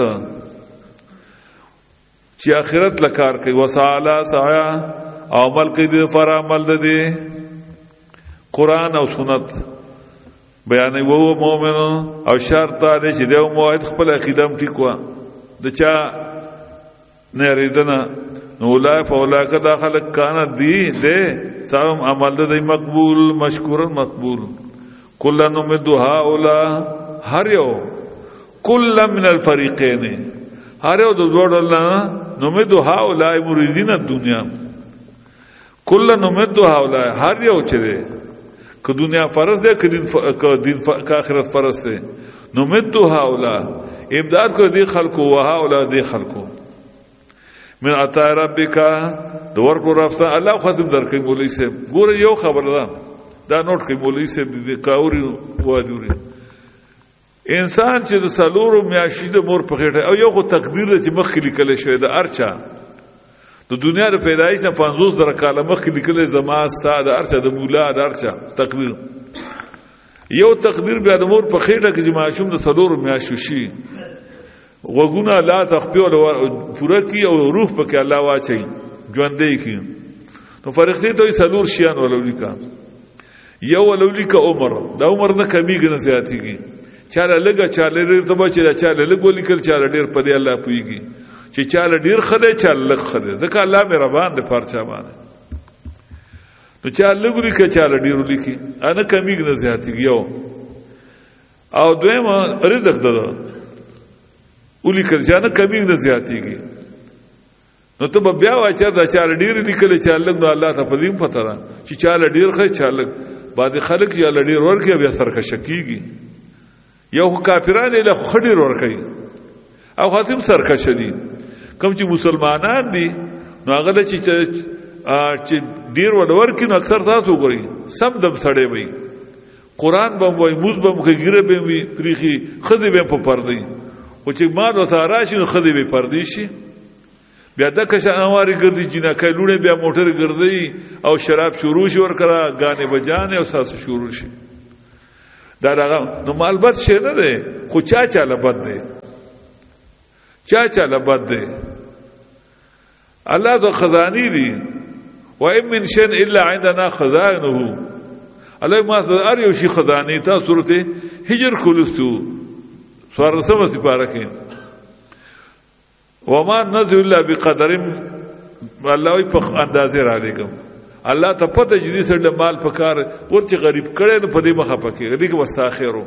چې آخرت لکار کوي وساله سایا عمل کوي د فر عمل ده قرآن او سنت بیان وو مؤمن او شرط ده چې د موحد خپل عقیده ټیکوا د چا نه ریدنه نو لا فولا کا داخل کان دی ده سم عمل ده مقبول مشکور مقبول کلن مد هؤلاء هر یو کل من الفریقین هر یو د دوړ الله نو مد هؤلاء مریدین الدنیا کلن مد هؤلاء هر یو چره که دنیا فرض ده که دین که آخرت فرض ده نو مد هؤلاء امداد کو دی خلقو و هؤلاء دی خلقو من عطا ربک دور کو رفتا الله ختم درکې مولوی صاحب ګوره یو خبر ده دا نوٹ کوي مولوی صاحب دې کاوري وادوري انسان چې د سلورو میاشتې د مور په خېټه او یو خو تقدیر چې مخکې لیکل شوی د ارچا د دنیا د پیدایش نه پنځوس زره کاله مخکې لیکل زما ستا د ارچا د مولا د ارچا تقدیر یو تقدیر بیا د مور په خېټه کې چې معشوم د سلورو میاشتې شي وګونه لا تخپیو پورا کی او روح پکې الله واچي ژوندې کی نو فرښتې ته سلور شیان ولولي کا یو ولولي کا عمر دا عمر نه کمیږي نه زیاتېږي چاله لګه چاله ډېر ته بچي دا چاله لګ ولیکل چاله ډېر په دې الله پويږي چې چاله ډېر خله چاله لګ خله ځکه الله مهربان دی پارچا باندې نو چاله لګ ولیکي چاله ډېر ولیکي انا کمیږي نه زیاتېږي یو او دویم رزق ده ولیکل چې انا کمیږي نه زیاتېږي نو ته بیا وای چې دا چاله ډېر لیکل چاله لګ نو الله ته پدیم پته را چې چاله ډېر خله چاله بعد خلک یا لډیر ورکه بیا سرکشه کیږي یو کافرانه له خډیر ورکي او خاتم سرکشه دي کوم چې مسلمانان دي نو هغه چې چې ډیر ور کینو اکثر تاسو ګورئ سم دم سړې وي قران به وای موږ به موږ ګیره به وي پریخي خدي به په پردي او چې مال او تاراشي نو خدي به پردي شي بیا د کشانواري ګرځي جنکه لونه بیا موټر ګرځي او شراب شروع شي ور کرا غانه بجانه او ساس شروع شي دا دغه نو مالبت شي نه ده خو چا چا لبد ده چا چا لبد ده الله ذو خزاني دي و ان من شيء الا عندنا خزائنه الله ما ار یو شي خزاني تا سورته هجر کولستو سوار سم سپارکه وما نذ الا بقدر الله په اندازې را لګم الله ته پته جدي سره مال پکار ورته غریب کړي نو په دې مخه پکې دې کې واستاخرو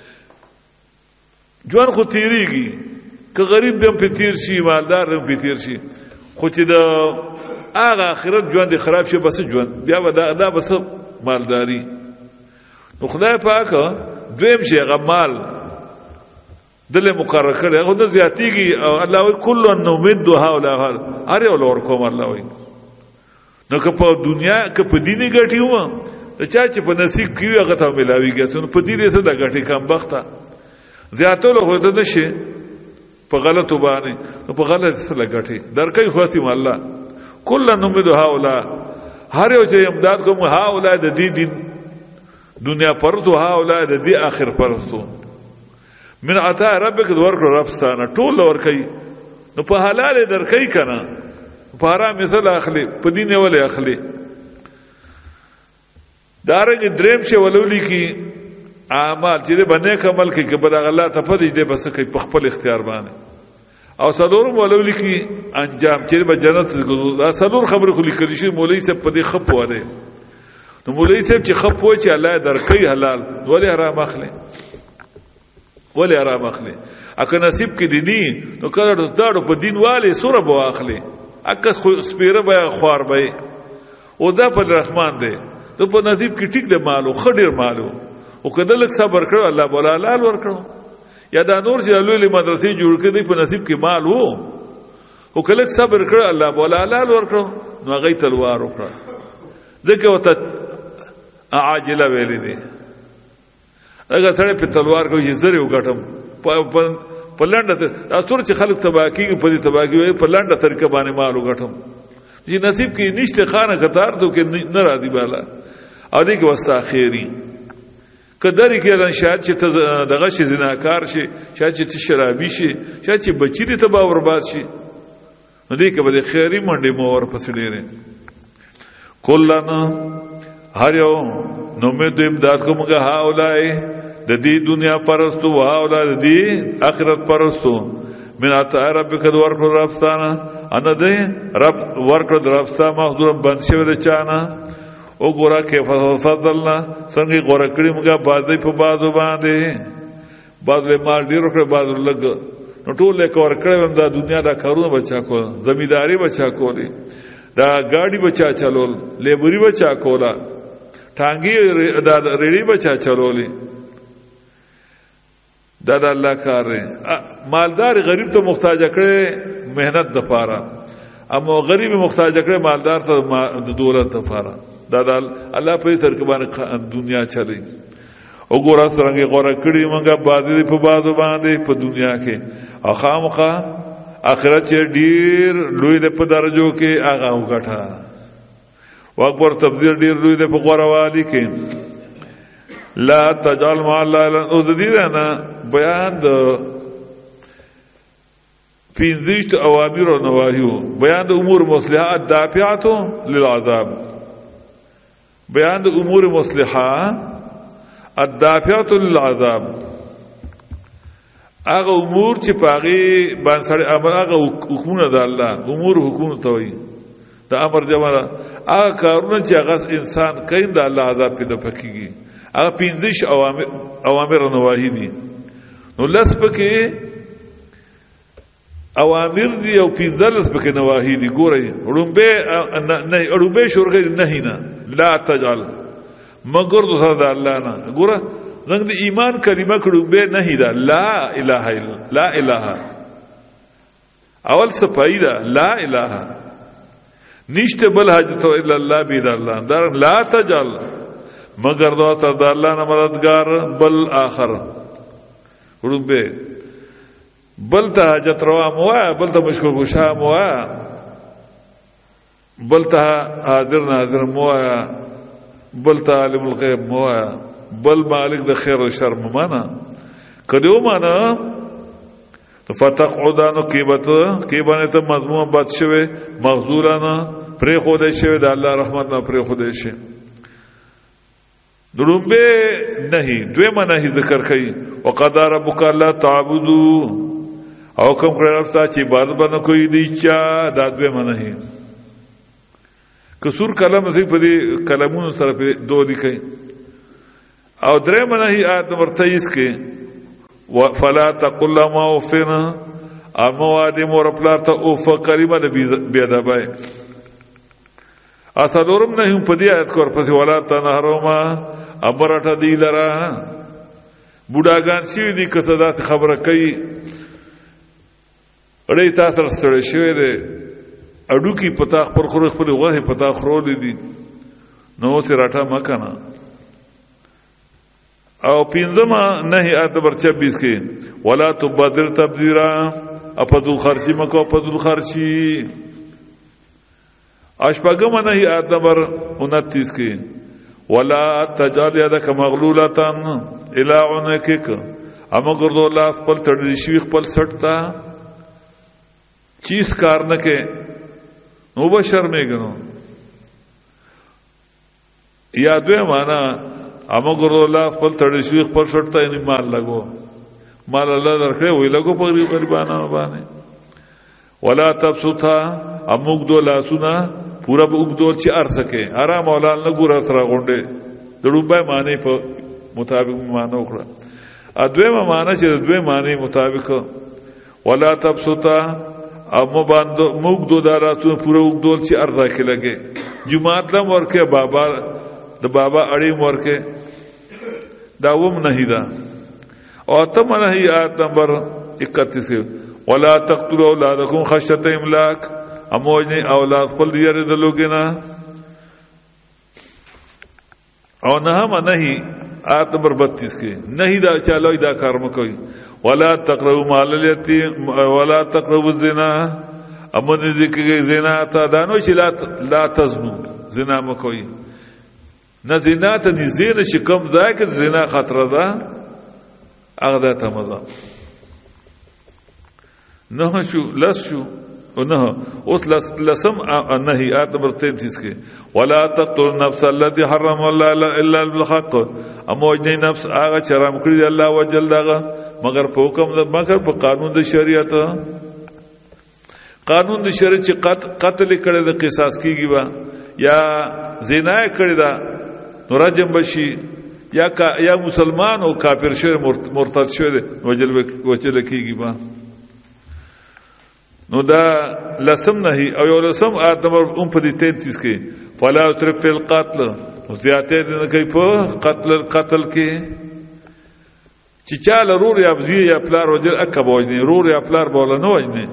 جوان خو تیریږي که غریب دم په تیر شي مالدار دم په تیر شي خو چې دا هغه آخرت ژوند دي خراب شي بس ژوند بیا ودا دا بس مالداري نو خدای پاک دویم شي غمال دل مقرر کړي هغه د زیاتیږي او الله وی کله نومید هاولا اره ولور کوم الله وی نو که په دنیا که په دیني ګټي و ته چا چې په نصیب کیږي هغه ته ملاويږي نو په دې دې څه د ګټي کم بخته زیاتول هو د نشي په غلطو باندې نو په غلط څه لګټي درکې خاصم الله کله نومید هاولا هر یو چې امداد کوم هاولا د دې دین دنیا پرتو هاولا د دې اخر پرتو من عطا ربک ورکو ربستانه ټول ورکي نو په حلال درکې کنه په حرام مثال اخلي په دین ولې اخلي دارنګ دریم شی ولولي کی اعمال چې باندې کمل کې کبر الله ته پدې دې بس کوي په خپل اختیار باندې او څلورم ولولي کی انجام چې به جنت دا څلور خبر خو لیکل شي مولوی صاحب په دې خپ وره نو مولوی صاحب چې خپ و چې الله درکې حلال ولې حرام اخلي ولی آرام اخلی اکا نصیب کی دینی نو کلا دارو پا دین والی سورا بو اخلی اکا سپیره بیا خوار بای او دا پا رحمان دے تو پا نصیب کی ٹک دے مالو خدیر مالو او کدلک صبر کرو اللہ بولا لال ور کرو یا دا نور چی علوی لی مدرسی جوڑ کردی پا نصیب کی مال ہو او کلک صبر کرو اللہ بولا لال ور کرو نو اغی تلوارو کرو دکه وتا عاجله ویلی دی اگر سره په تلوار کوي چې زره وګټم په لنډه تاسو چې خلک تباکیږي په دې تباکی په لنډه طریقه باندې مال وګټم چې نصیب کې نشته خانه قطار ته کې نه را دی بالا او دې کې واسطه خیری کداري کې شاید چې دغه شي زناکار شي شاید چې شرابي شي شاید چې بچی دې تبا برباد شي نو دې کې به خیری منډه مور پسې ډېره کولنا هر یو نو مې د امداد کومه ها اولای د دې دنیا پرستو ها اولای د دې آخرت پرستو من عطا ربک دور کو ربستانه ان دې رب ورکو دربستا مخدور بند شوی د چانه او ګورا کې فضلنا څنګه ګورا کړی موږ بازي په بازو باندې بازو مال ډیر کړ بازو لګ نو ټول له کور کړو د دنیا د کارونه بچا کول زمیداری بچا کولی دا گاڑی بچا چلول لیبری بچا کولا ټانګي دا ریړي بچا چلولي دا د الله کار دی مالدار غریب ته محتاج کړي مهنت د پاره اما غریب محتاج کړي مالدار ته د دولت د پاره دا د الله په ترکبان دنیا چلی او ګور سرنګي غوړه کړي مونږه بازي په بازو باندې په دنیا کې اخامخه اخرت ډیر لوی د په درجو کې هغه وګټه واکبر تبذیر ډیر لوی د په غوړوالي کې لا تجعل مع الله او د دې نه بیان د پینځه اوامر او نواهی بیان د امور مصلحه الدافعه للعذاب بیان د امور مصلحه الدافعه للعذاب هغه امور چې پاغي باندې سره هغه حکمونه د الله امور حکم ته وي د امر جماله هغه کارونه چې هغه انسان کوي د الله عذاب پیدا پکېږي هغه پینځه اوامر اوامر او نواهی دي نو لس پکې اوامر دي او پینځه لس پکې نواهی دي ګورئ رومبه نه رومبه شورګي نه نه لا تجعل مگر دوسرا د الله نه ګوره رنگ د ایمان کلمه کړو به نه دا لا اله الا لا اله اول صفای دا لا اله نشته بل حاجت الا الله بيد الله در لا تجعل مگر دو تر د الله نه مددگار بل اخر کړو به بل ته حاجت روا موا بل ته مشکل گشا موا بل ته حاضر ناظر موا بل ته عالم الغیب موا بل مالک د خیر او شر مانا کدیو مانا فتقعدانو کیبت کیبانه ته مضمون باد شوه مغزورانه پرې خو دې شوه د الله رحمت نه پرې خو دې شه درومبه نه دوی معنی ذکر کوي وقضى ربك الا تعبدوا او کوم کړه چې عبادت باندې کوئی دی چا دا دوی معنی کسور کلم دې په دې کلمونو سره په دوه لیکي او درې منهي آیت نمبر تیئیس کې فلا تقل لهما اف امواد مور پلا ته اوف کریمه د بی ادبای اصلورم نه په دې آیت کور پس ولا تنهرهما امرته دی لرا بوډاګان شي دي کسدات خبره کوي اړې تاسو ستړي شوی دی اډو کی پتا خپل خور خپل غوه پتا خرول دي نو سي راټه مکنه او پینځما نه آیت نمبر چھبیس کې ولا تبذر تبذیرا اپذل خرچی مکو اپذل خرچی اشپاگم نه آیت نمبر انتیس کې ولا تجعل يدك مغلولة الى عنقك اما ګردو الله خپل تړل شي خپل سټتا چیز کار نه کې نو به شرمېږي یا دوی معنا اما ګردو الله خپل تړل شي خپل سټتا یې مال لګو مال الله درکړي وی لګو په غریبانو باندې ولا تبسطها اموګ دو لاسونه پورا وګدور چې ارسکه آرام اولال نه ګور سره غونډه دړوبای معنی په مطابق معنی وکړه ا دویمه معنی چې دوی معنی مطابق ولا تبسطا ام باندې موږ دو داراتو پورا وګدور چې ارسکه لګي جمعات لم ورکه بابا د بابا اړې ورکه دا وم نه دا او تم نه آیت نمبر اکتیس ولا تقتلوا اولادکم خشیة املاک اموجنی اولاد خپل دیاره دلوگینا او نهم نهی آیت نمبر بتیس کے نهی دا چالوی دا کار مکوی ولا تقربوا مال الیتیم ولا تقربوا الزنا امون ذکر گئی زنا تا دانو چی لا تزنو زنا مکوی نا زنا تا نزدین شکم دا که زنا خطر دا اغدا تا مزا نه شو لس شو نه اوس لسم نهي آیت نمبر تینتیس کې ولا تقتل النفس التي حرم الله الا بالحق اموجنی نفس هغه چرام کړی الله وجل دغه مگر په حکم مگر په قانون د شریعت قانون د شریعت چې قتل کړي د قصاص کیږي وا یا زنا کړي دا نورجم بشي یا یا مسلمان او کافر شوی مرتد شوی وجل وجل کیږي وا نو دا لسم نہیں او یو لسم آیت نمبر ام پا دی تینتیس کی فلا اترف فی القتل زیادتے دینا کئی پا قتل قتل کی چی چال رور یا بزوی یا پلار وجل اکا بوجنی رور یا پلار بولا نو وجنی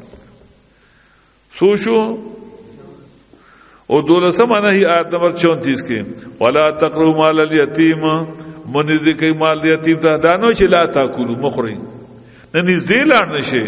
سوشو او دو لسم نہیں آیت نمبر چونتیس کی ولا تقربوا مال الیتیم منزدی کئی مال الیتیم تا دانو چی لا تاکولو مخری ننزدی لار نشے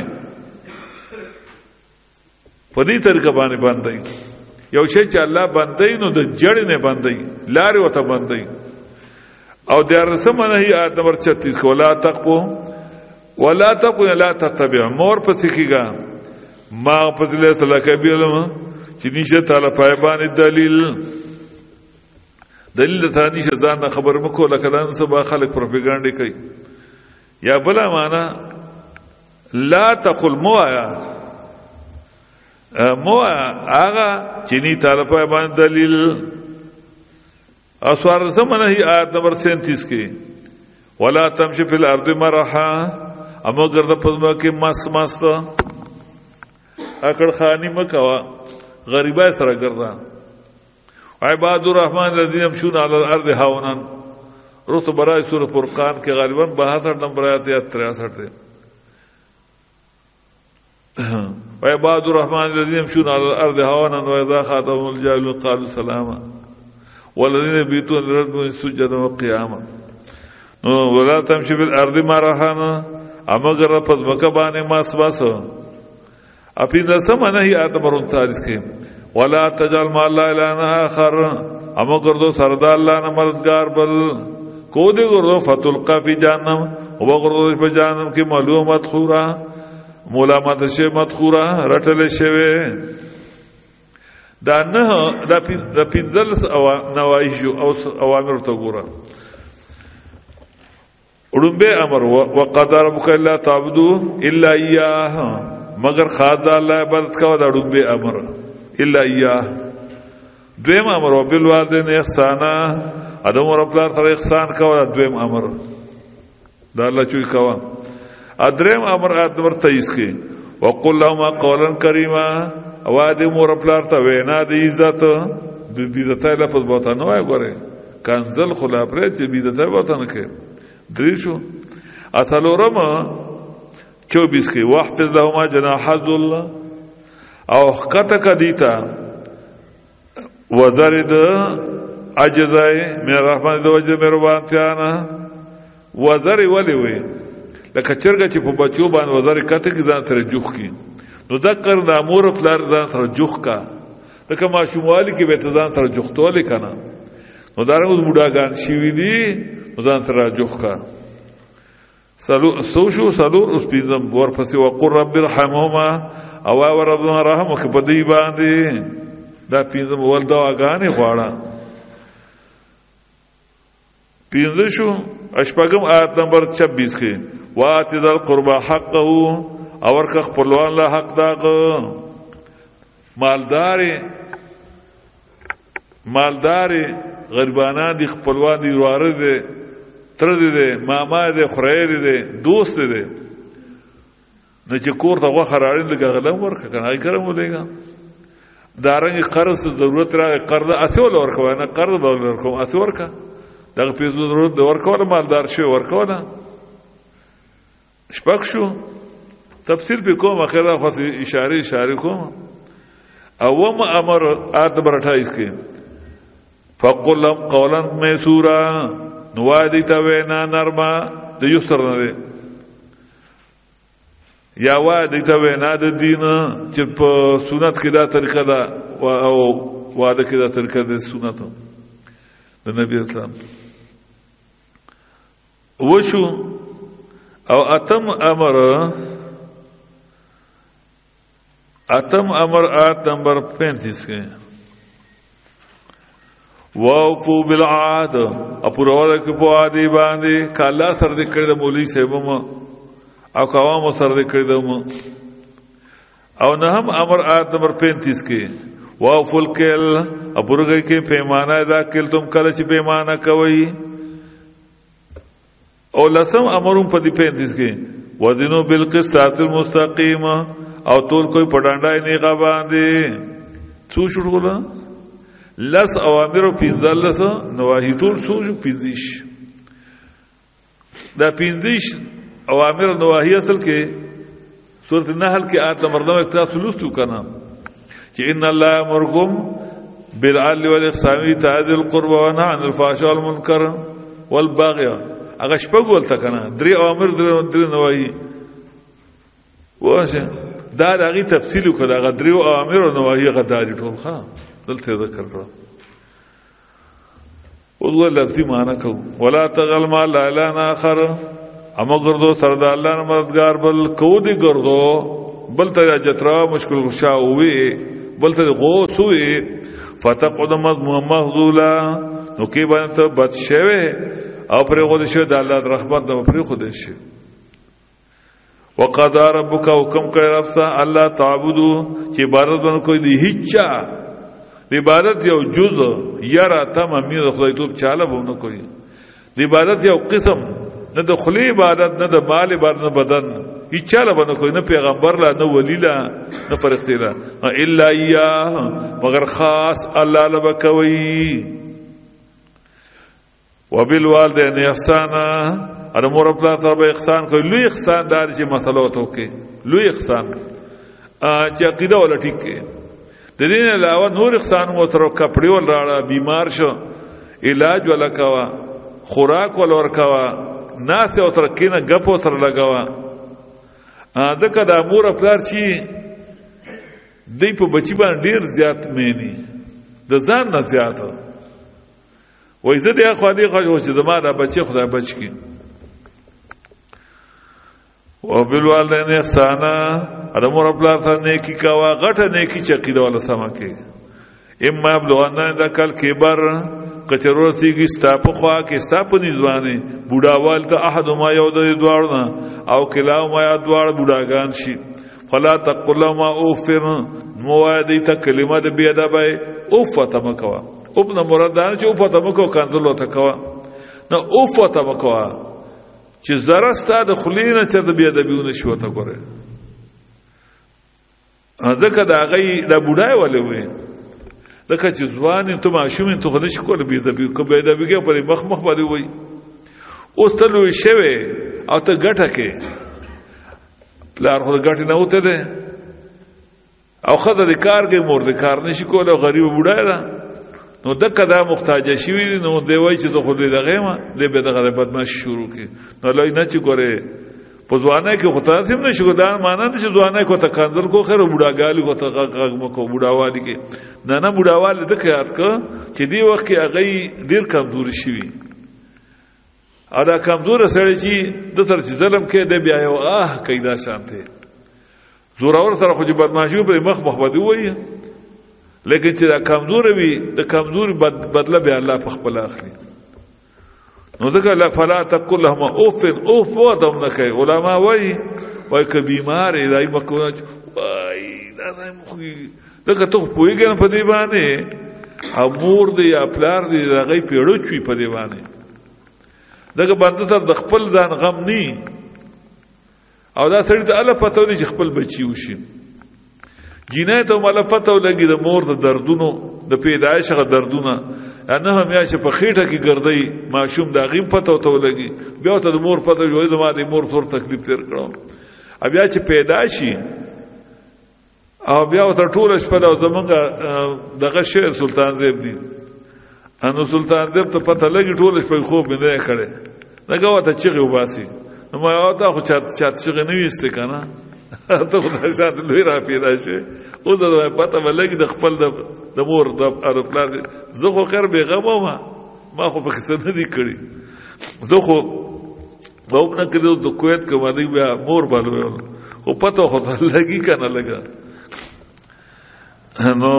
په دې طریقه باندې باندې یو شی چې الله باندې نو د جړ نه باندې لارې وته باندې او د رسم نه آیت نمبر چھتیس ولا تقو ولا تقو لا تتبع مور پس کیگا ما پتلیس لکه بیلم چی نیشه تالا پایبانی دلیل دلیل تا نیشه ځان خبر مکو لکه دان سبا خلق پروپیگانډي کوي یا بلا معنا لا تقل موایا موایا آغا چینی تالا پایبانی دلیل اسوار سمنه ہی آیت نمبر سینتیس کی ولا تمشي في الارض مرحا اما گرد پزما کې مس مست اکڑ خانی مکوا غریبای سره ګرځا عباد الرحمن الذين يمشون على الارض هونا رت برای سورۃ فرقان کے غالبا بہتر نمبر آیت یا تریسٹھ ہے عباد الرحمن الذين يمشون على الارض هونا واذا خاطبهم الجاهلون قالوا سلاما والذين يبيتون لربهم سجدا وقياما ولا تمشي في الارض مرحا اما گر پس مکہ بانے ماس باس اپی نسمہ نہیں آیت نمبر انتالیس کے ولا تجعل مع الله الها اخر اما گردو سردا اللہ نہ مددگار بل کو دے گردو فتلقى في جہنم و گردو په جہنم کی معلوم مدخورا ملامت شے مدخورا رٹل شوی دا نه دا پینځل نوایشو او اوامر ته ګوره اڑنبے امر وقضى ربك الا تعبدوا الا اياه مگر خاص الله عبادت کا دا اڑنبے امر الا اياه دویم امر وبالوالدين احسانا ادم رب الله سره احسان کا دا دویم امر دا الله چوي کا ادریم امر آیت نمبر تیئیس کی وقل لهما قولا کریما اوادی مور پلار ته وینا د عزت د عزت لفظ بوته نه وای ګوره کنزل خلا پر چې عزت بوته نه کې دریشو اصلورم چوبیس کی واحفظ لهما جناح الذل او خطا کدیتا وزرد عجزای من الرحمن ذو وجه مهربانتیانا وزر ولی وی لکه چرګه چې په بچو باندې وزر کته کې ځان تر جوخ کی نو ذکر د امور فلر ځان تر جوخ کا لکه ما شمالي کې به ځان تر جوختول کنه نو دارو بوډاګان شي وی دي نو ځان تر جوخ کا سلو سوشو سلور اس پیزم ور پسې وقر رب ارحمهما او او ربنا رحمك بدی باندې دا پیزم ولدا غانې غواړه پیزه شو اشپاگم آیت نمبر چھبیس کے وآت ذا القربى حقه اور کا خپلوان لا حق داغ مالدار مالدار غریبانان دی خپلوان دی وارث دی تر دی ماما دی خورای دی دوست دی نه چې کور ته غوخه راړي لګا غلم ورکه کنه ای کرم ولېګا دارنګ قرض ضرورت راغی قرض اسول ورکو نه قرض به ورکو اسول ورکا دغه پیسو ضرورت د ورکول مالدار شو ورکول شپږ شو تفصیل به کوم اخره خو اشاره اشاره کوم او ما امر آیت نمبر اٹھائیس کې فقل لهم قولا میسورا نوادی تا وینا نرما د یسر نه یا وادی تا وینا د دین چې په سنت کې دا طریقه ده او واده کې دا طریقه ده سنت د نبی اسلام وشو او اتم امر اتم امر آیت نمبر پینتیس کے وَوْفُوا بِالْعَهْدِ اپورواله کې په عادي باندې کاله سر دې کړی د مولوی صاحب او قوام سر دې کړی د او نه هم امر آیت نمبر پینتیس کې وَوْفُوا الْكَيْلَ اپورګه کې پیمانه ادا کړل تم کله چې پیمانه کوي او لسم امرون په دې پینتیس کې وَزِنُوا بِالْقِسْطِ الْمُسْتَقِيمِ او تول کوئی پډانډای نه غا باندې څو شړولا لس اوامر او پینځل لس نواهی ټول څو پینځش دا پینځش اوامر او نواهی اصل کې سورۃ النحل کې آیت نمبر نو اکتا ثلثو کنا چې ان الله امرکم بالعدل والاحسان وایتاء ذی القربى ونهى عن الفحشاء والمنکر والبغي هغه شپږ ولته کنا درې اوامر درې نواهی واشه دا دغه تفصیل کړه غدری او امر او نواهی غداری ټول ښا دلته ذکر کړه او ول لفظي معنا کو ولا تغل ما لا اله اخر اما ګردو سردا الله نه مددگار بل کو دی ګردو بل ته جترا مشکل غشا وي بل ته غوث وي فتقعد مغذولا نو کې باندې بد شوه او پر غو شو د الله رحمت د پر خو دې شي وقضى ربك حکم کړ رب سا الله تعبدو چې عبادت ونه کوي دی هیڅ عبادت یو جزء یرا تمام مې خدای توپ چاله ونه کوي دی عبادت یو قسم نه د خلی عبادت نه د مال عبادت نه بدن هیڅ چاله ونه کوي نه پیغمبر لا نه ولی لا نه فرښتې لا الا یا مگر خاص الله لبکوي وبالوالدین احسانا اره مور خپل طرف احسان کوي لوی احسان دار چې مسله وته کوي لوی احسان چې عقیده ولا ټیک کې د دې علاوه نور احسان مو تر کپړې ول راړه بیمار شو علاج ولا کوا خوراک ول ور کوا ناس او تر کینه غپ سره لگاوا دغه د امور خپل چی دی په بچی باندې ډیر زیات مېنی د ځان نه زیات وای زه د خالي خو چې زما د بچی خدای بچ کی وبالوالدین احسانا ادم رب الله نیکی کوا غټه نیکی چې عقیده ولا سما کې اما بلغنا ذکل کبر کچرو سیږي ستاپ خوا کې ستاپ نيزوانه بوډاوال ته احد ما یو د دوړنا او کلاو ما یو دوړ بوډاګان شي فلا تقل ما اوفر موادی ته کلمه د بی ادب اوف تمکوا ابن مرادان چې اوف تمکو کاندلو تکوا نو اوف تمکوا چې زره ستاد خلینه چې د بی ادبیونه شو ته ګوره ځکه دا غي د بوډای ولې وې لکه چې ځوان ته ماشوم ته خو نشي کول بی ادبی کو بی ادبیګه پر مخ مخ باندې وای اوس ته لوي شوه او ته ګټه کې پلار خو ګټه نه وته ده او خدای د کار کې مور د کار نشي کول او غریب بوډای ده نو دغه دا محتاج شي نو دی وای چې ته خو دغه ما دې به دغه بدمعش شروع کی نو لای نه چې ګوره په ځوانه کې خو تاسو هم نشو دا معنا چې ځوانه کو ته کاندل کو خیر بوډاګالی کو ته غغم کو بوډاوالی کې نه نه بوډاوالی د خیال کو چې دی وخت کې هغه ډیر کمزور شي ادا کمزور سره چې د تر ظلم کې د بیا یو اه کیدا شانته زور اور سره خو چې بدمعشو په مخ محمدي وایي لیکن چې دا کمزور وي د کمزور بدله به الله په خپل اخلي نو ذکر لا فلا تقل لهم اوف اوف ودم نکي علماء وای وای ک بیمار دای مکو وای دا مخي دغه ته پويګن په دی باندې امور دی خپلار دی دغه پیړو چوي په دی باندې دغه باندې تر د خپل ځان غم ني او دا سړي ته الله پته ولې خپل بچي وشي جنایت او ملفت او لګي د مور د دردونو د پیدایش غ دردونه نه هم یا چې په خېټه کې ګرځي ماشوم دا غیم پته او ته لګي بیا ته د مور پته جوړې زما د مور څور تکلیف تیر کړو بیا چې پیدا شي او بیا ته ټول شپه او زمونږ دغه شعر سلطان زیب دي انو سلطان زیب ته پته لګي ټول شپه خوب نه کړي دغه وته چغي وباسي نو ما او ته خو چات چات چغي نه وسته کنه ته خدای سات لوی را پیدا شي او دا پته ولګي د خپل د مور د ارفلار زه خو خیر به غم ما ما خو په څه نه دي کړی زه خو وو نه کړو د کویت کې باندې بیا مور بالو خو پته خو لګي کنه لګا نو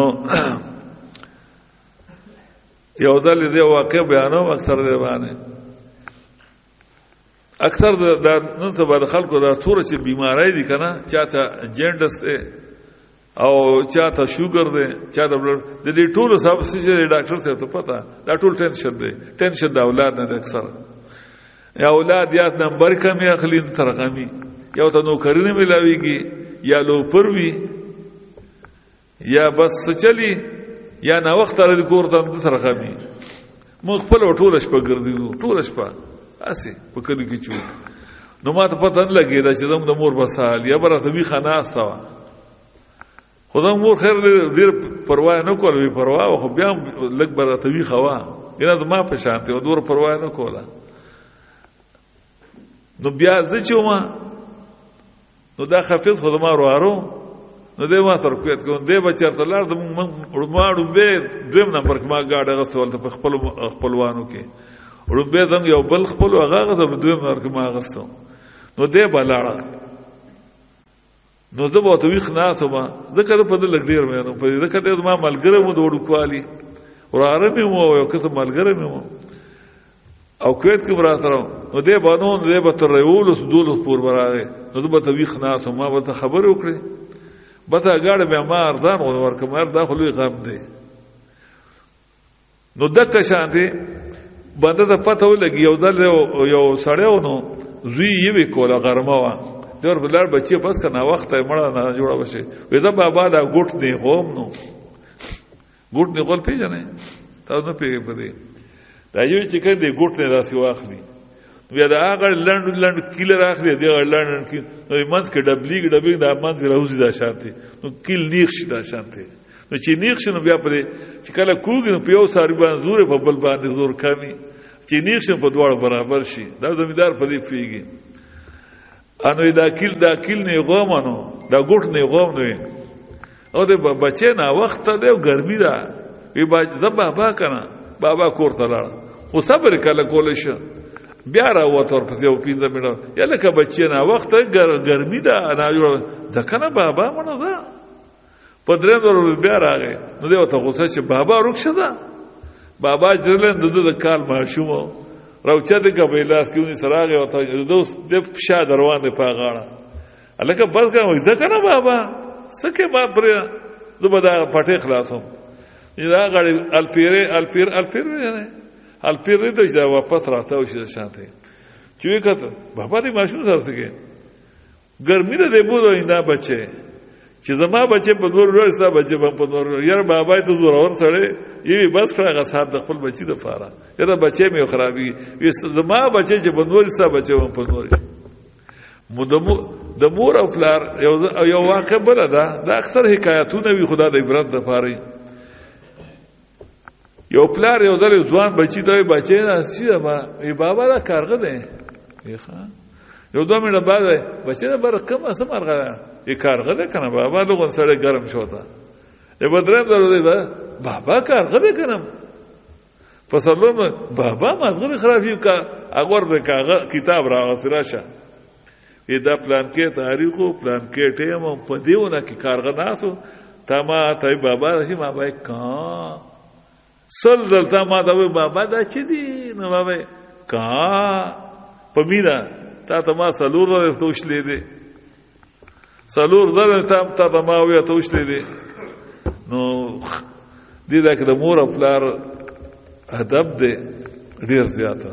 یو دل دې واقع بیانو اکثر دی باندې اکثر د نن سبا د خلکو د ټوره چې بیماری دي کنه چاته جنډس ده او چاته شوګر ده چاته بلډ د دې ټولو سب چې ډاکټر ته ته پتا دا ټول ټینشن دی ټینشن د اولاد نه اکثر یا اولاد یاد نمبر کمی اخلي ترغمي یو ته نوکری نه ملاويږي یا لو پروي یا بس چلی یا نو وخت لري کور ته ترغمي مخ په ټول شپه ګرځي ټول شپه اسی په کلی کې چو نو ما ته پته نه لګی دا چې زموږ د مور بسال یا برته وی خناستا خدای مور خیر ډیر پروا نه کوله پروا خو بیا لګ برته وی خوا ینه ما په شانته او دور پروا نه کوله نو بیا ځچو ما نو دا خفیف خدای ما وروارو نو دې ما تر کویت کوم دې بچرته لار د ماړو به دویم نمبر کې ما گاډه غستول ته خپل خپلوانو کې وربه زنګ یو بل خپل هغه غزه دوی مرګ ما غستو نو دې بلاړه نو زه به ورته ویښ ناست وم ځکه زه په ده لږ ډېر مین وم په دې ځکه دی زما ملګری مو د وړوکوالي وراره مې وم او یو قسم ملګری مې وم او کویت کې به راسره وم نو دی به نو دی به تر یولس دولس پورې به راغی نو زه به ته ویښ ناست وم ما به ته خبرې وکړې به ته ګاډه بیا ما ارزان غوندې ورکړم یار دا خو لوی غم دی نو دکه شانتې بنده ته پته ولګي یو ځل یو سړی و نو زوی یې کوله غرمه وه دی ورپسې لاړ بچي بس که ناوخته یې مړه نه جوړه به شي وایي دا بابا دا ګوټ نیغوم نو ګوټ نیغول پېژنئ تاسو نه پوهېږئ په دې دا یو چې کوي دی ګوټ نه داسې واخلي بیا د هغه لنډ لنډ کیله راخلي د هغه لنډ لنډ کیل نو منځ کې ډبلیږي ډبلیږي دا منځ کې راوځي دا شانتې نو کیل نیغ شي دا شانتې نو چې نیغ شي نو بیا په دې چې کله کوږي نو په یو ساري باندې زور په بل باندې زور کمي چې نیغ شي په دواړو برابر شي دا زمیندار په دې پوهېږي انو دا کیل دا کیل نه غوم نو دا ګوټ نه غوم نو او د بچې نه وخت دی ګرمي ده وی با زه بابا کنه بابا کور ته لاړ خو صبر کله کول شي بیا راووت ورپسې یو پنځه منټه یا لکه بچې نه وخت ګرمي ده نه جوړه ځکه نه بابا مړه ده په درېیم ځل بیا راغی نو دی ورته غوسه چې بابا ورک شه ده بابا جرلن د ده د کال ماشوم و راوچته که په لاس کې ونیسه راغی ورته د د پښه در روان دی په غاړه هلکه بس کړه وایي ځکه نه بابا څه کې ما پرې زه به دا پټۍ خلاصوم دا غاړې الپیرې الپیر الپیر نه الپیر نه ته چې دا واپس راتاو شي د شانتې چې ویې کته بابا دې ماشوم سره څه کې ګرمي ده دی بوځو ایندا بچې چې زما بچې په نور ورځ ستا بچې به په نور ورځ یاره بابا ته زورور سړی یوې بس کړه هغه ساعت د خپل بچي دپاره یاره بچې مې خرابېږي وی زما بچې چې په نور ستا بچې به په نور د مور او پلار یو واقع بله ده دا اکثر حکایتونه وي خدا د عبرت دپاره یو پلار یو ځل ځوان بچي ته وایي بچې ناستي ده ما وی بابا دا کارغه دی یو دوه منټه بعد وایي بچې دا بره کومه څه مرغه ده یې کارغه دی که نه بابا دغون سړی ګرم شو ته یې به درېیم ځل دی بابا کارغه دی که نه په څلورم بابا مازغه دې خراب شي هغه ورته کاغه کتاب راغسې راشه وی دا پلانکې تاریخ و پلانکې ټیم و په دې ونه کې کارغه ناست و تا ما ته وایي بابا راشي ما به یې کا سل ځل تا ما ته وایي بابا دا څه دي نو ما به یې کا په مینه تا ته ما څلور ځله ورته وشلېدې څلور ځله تا ته ما وایي ته وشلېدې نو دې دا کې د مور او پلار ادب دی ډېر زیاته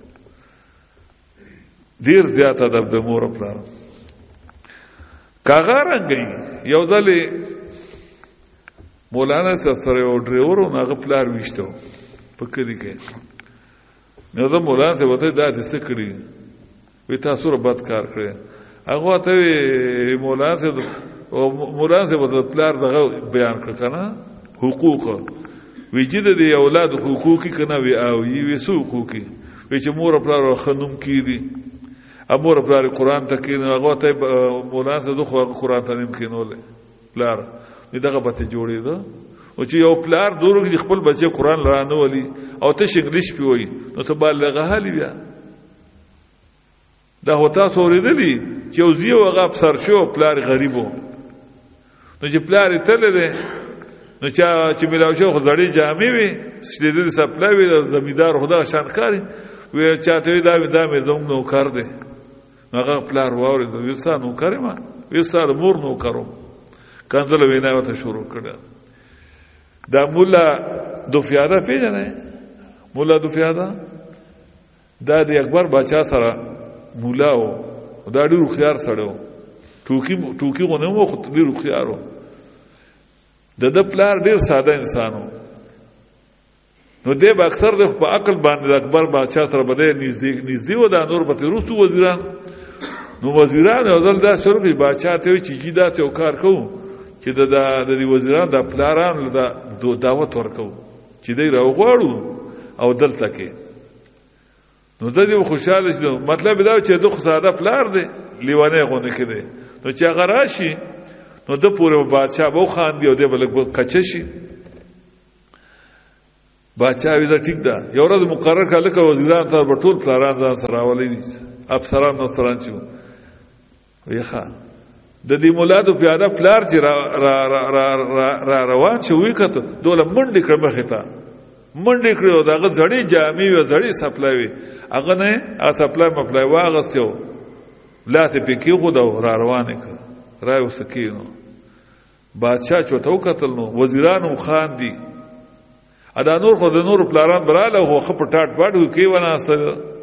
ډېر زیات ادب د مور او پلار کاغه رنګي یو ځل مولانا صاحب سره یو ډریور و هغه پلار ویشته په کلي کې نو دا مولانا صاحب ورته دا دې څه کړي وایي تاسو را بد کار کړی هغه ورته وایي مولانا صاحب مولانا صاحب ورته پلار دغه بیان کړ که نه حقوق وایي چې د دې اولاد حقوقي که نه وي او وي څه حقوقي وایي چې مور او پلار ښه نوم کېږي امور پلار قرآن ته کینو هغه ته مولانا صاحب خو قرآن ته نیم کینولې پلار نو دغه به ته جوړېده او چې یو پلار دورو کې خپل بچی قرآن رانه ولي او ته انګلیش پی وایي نو ته بالغه حالي بیا دا هو تاسو اورېدلي چې یو زی هغه افسر شو پلار غریب و نو چې پلار یې تللی دی نو چا چې میلاو شو خو زړې جامې وي سلیدلې سپلی وي د زمیندار خو دغه شان کار وي چاته وایي دا مې دا مې زموږ نوکر دی هغه پلار واورېد ویل ستا نوکر یم ویل ستا د مور نوکر وم کنځله وینا ورته شروع کړه دا مولا دوفیاده پېژنئ مولا دوفیاده دا د اکبر باچا سره مولا و دا ډېر هوښیار سړی و ټوکي ټوکي خو نه و خو ډېر هوښیار و د ده پلار ډېر ساده انسان و نو دی به اکثر د په عقل باندې د اکبر باچا سره به دی نږدې و دا نور به ترې وروستو وزیران نو وزیران یو ځل دا شروع کړي باچا ته وایي چې جي داسې یو کار کوو چې د دې وزیرانو د پلارانو ته دعوت ورکوو چې دی راوغواړو او دلته کې نو د دې خوشحاله شي مطلب دا چې د خو ساده پلار دی لیونی غوندې کې دی نو چې هغه راشي نو ده پورې بادشاه به وخاندي او دی به لږ کچه شي بادشاه ویزه ټیک ده یو ورځ مقرر کړه لکه وزیرانو ته به ټول پلاران ځان سره راولی دي افسران افسران چې وایي ښه د دې مولادو پیاده پلار چې را را را را روان شو وی کته دوله منډې کړ مخې ته منډې کړې او دغه زړې جامې او زړې سپلوي هغه نه ا سپلای مپلای واغستو لاته پکې خو دا را روانه کړ راي وسکینو بادشاہ چوتو قتل نو وزیرانو خان دي ادا نور خو د نور پلاران براله هو خپ ټاټ پاټو کې وناستل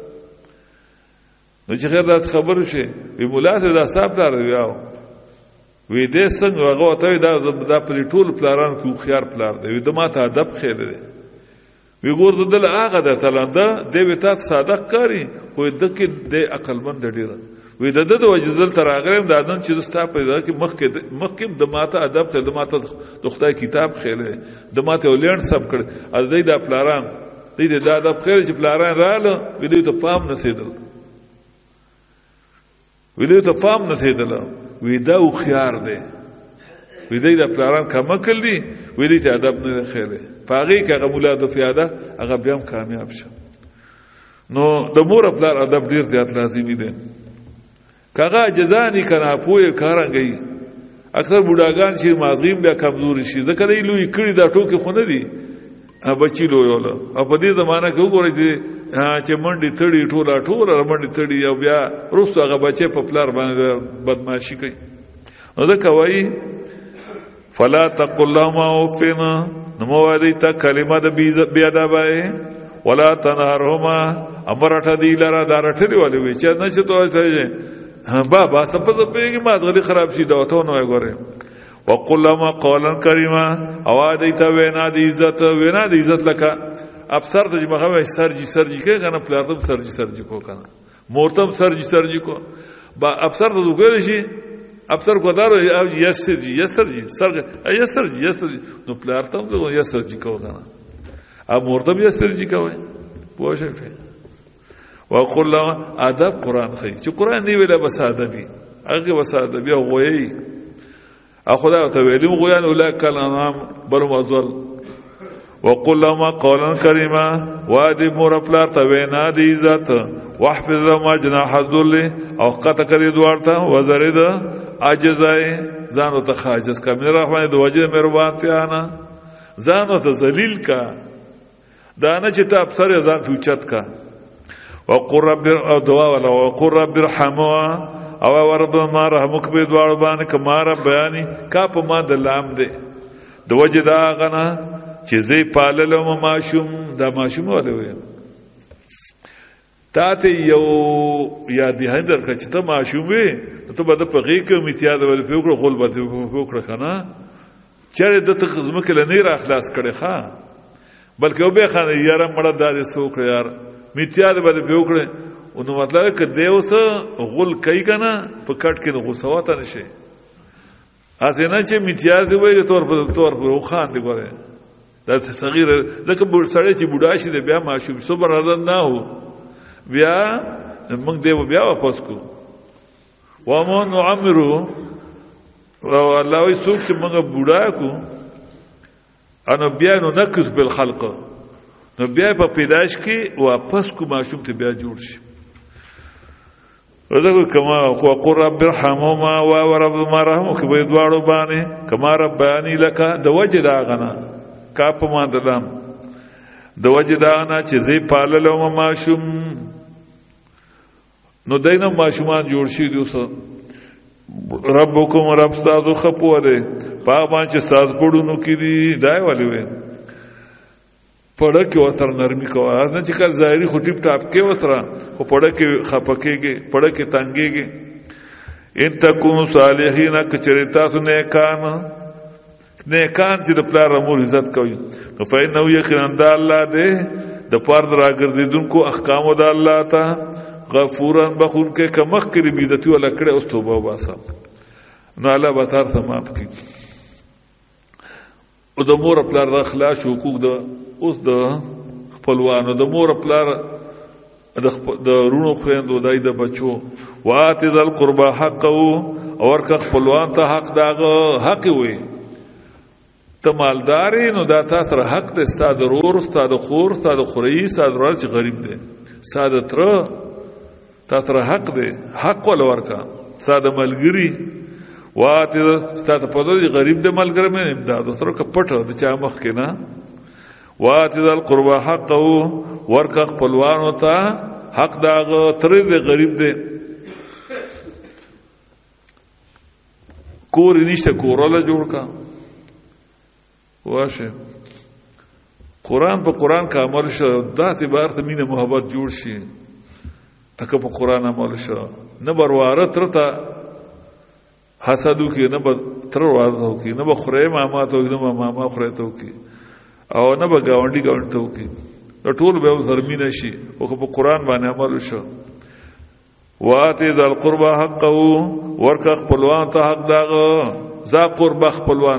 نو چې غیر دات خبر شي وی مولا ته دا صاحب دار ویاو وی دې څنګه هغه ته دا د پلیټول پلاران کو خيار پلار دی د ماته ادب خیر دی وی ګور دل هغه د تلنده د ویتات صادق کاری خو د کې د عقل مند ډیره وی د د وجزل تر اغرم دادن چې ستا پیدا کې مخ کې مخ کې د ماته ادب ته د ماته د خدای کتاب خیره د ماته ولین سب کړ از دې د پلاران دې د ادب خیر چې پلاران رااله وی دې ته پام نسیدل وی دې ته پام نسیدل وی دا خو خيار دی وی دې د پلاران کما کړلی وی دې ته ادب نه خیره پاغي کغه مولا د پیاده هغه بیا کامیاب شه نو د مور خپل ادب ډیر زیات لازمي دی کغه جزانی کنا پوهه کارانګي اکثر بوډاګان چې مازغیم بیا کمزوري شي ځکه دی لوی کړي دا ټوکی خو نه دي بچی لوی ولا په دې زمانہ کې وګورئ چې منډي تړي ټولا ټولا منډي تړي او بیا روستو هغه بچي په پلار باندې بدمعشي کوي نو دا کوي فلا تقل لهم اوفنا نمو وادي تا کلمه د بیا دا بای ولا تنهرهما امرته دی لرا دارټلی ولې وي چې نه چې توه بابا سپد پیږي ما غدي خراب شي دا ته نو غره وقل لما قولا کریما او ادیتا وینا دی عزت وینا دی عزت لکه افسر د مخه سرجی سرجی کې کنه پلاتم سرجی سرجی کو کنه مورتم سرجی سرجی کو با افسر د وګړي شي افسر کو دارو او یسرجی یسرجی سرج یسرجی یسرجی نو پلاتم د یسرجی کو کنه ا مورتم یسرجی کوي پوښه وقل له ادب قران خي چې قران دی ویله بس ادبي هغه بس ادبي غوي اخذ ته ویلم غویان اولئک الانام بل مذل وقل لهم قولا كريما وادي مرفلار ته وینا دی عزت واحفظ لهم جناح الذل او قطع کړي دوارته وزرد عجزای ځانو ته خاجز کا من رحمت د وجه مهربانتیا نه ځانو ته ذلیل کا دانه چې ته افسر ځان پوچت کا وقر رب او دعا ولا وقر رب ارحموا او ورب ما رحمك به دعا باندې کما رب بیانی کا په ما د لام دے د وجه دا غنا چې زی پاللو ماشوم دا ماشوم ولوي تاته یو یاد هندر کچ ته ماشوم وي ته بده په غي کې امتیاز ول په وکړه غول بده وکړه کنه چیرې د تخزمه کله نه را اخلاص کړي ښا بلکې وبې خانه یاره مړه دادې سوکړه یار میتیاد بده په وکړه نو مطلب ک دیوس غول کوي کنه په کټ کې غوسوات نشي ازنه چې میتیاد وي تور په تور په خان دی ګوره دا صغیر لکه بوډ سړی چې بوډا شي د بیا ماشوم صبر رضا نه هو بیا موږ دیو بیا واپس کو وامو نعمرو او الله وي څوک چې موږ بوډا کو انو بیا نو نقص بالخلق نو بیا په پیدائش کې واپس کو ماشوم ته بیا جوړ شي ودغه کما خو قر رب ارحمهما و رب ما رحمك به دواړو باندې کما ربانی لك د وجه دا غنا کا په ما دلم د وجه دا غنا چې زی پاللو ماشوم نو دینه ماشومان جوړ شي دوسه ربکم رب تاسو خپو ده په باندې تاسو پړونو کې دی دای ولې وې پړه کې وتر نرمي کوه نه چې کله ظاهري خو ټیپ ټاپ کې وتره خو پړه کې خپکهږي پړه کې تنګيږي ان تکونو صالحین کچری تاسو نه کان نه کان چې د پلار امور عزت کوي نو فإنه یقینا د الله دې د پاره راګرځیدونکو احکام د الله ته غفورا بخون کې کمخ کې بیزتی ولا کړه اوس توبه واسه نو الله به تر تمام کی او د مور خپل اخلاص حقوق د اوس د خپلوانو د مور خپل د رونو خويندو دای د بچو وات ذل قربا حق او ورکه خپلوان ته حق داغه حق وي ته مالداري نو دا تاسو حق د استاد رور استاد خور استاد خوري استاد ورچ غریب دي استاد تر تاسو حق دي حق ول ورکا استاد ملګری واته ستاسو په دې غریب د ملګری مې امداد سره کپټ د چا مخ کې نه واته ذل قربا حقه ورکه خپلوان وتا حق داغه تر دې غریب دې کور نشته کوراله جوړ کا واشه قرآن په قرآن کا عمل شو داسې بار ته مینه محبت جوړ شي اکه په قرآن عمل شو نه برواره تر ته حسدو کې نه به تر واره کې نه به خره ماما ته نه به ماما خره ته کې او نه به گاونډي گاونډ ته کې نو ټول به زرمینه شي او په قرآن باندې عمل شو واته ذل قربا حقه ورکه خپلوان ته حق داغه ذا قربا خپلوان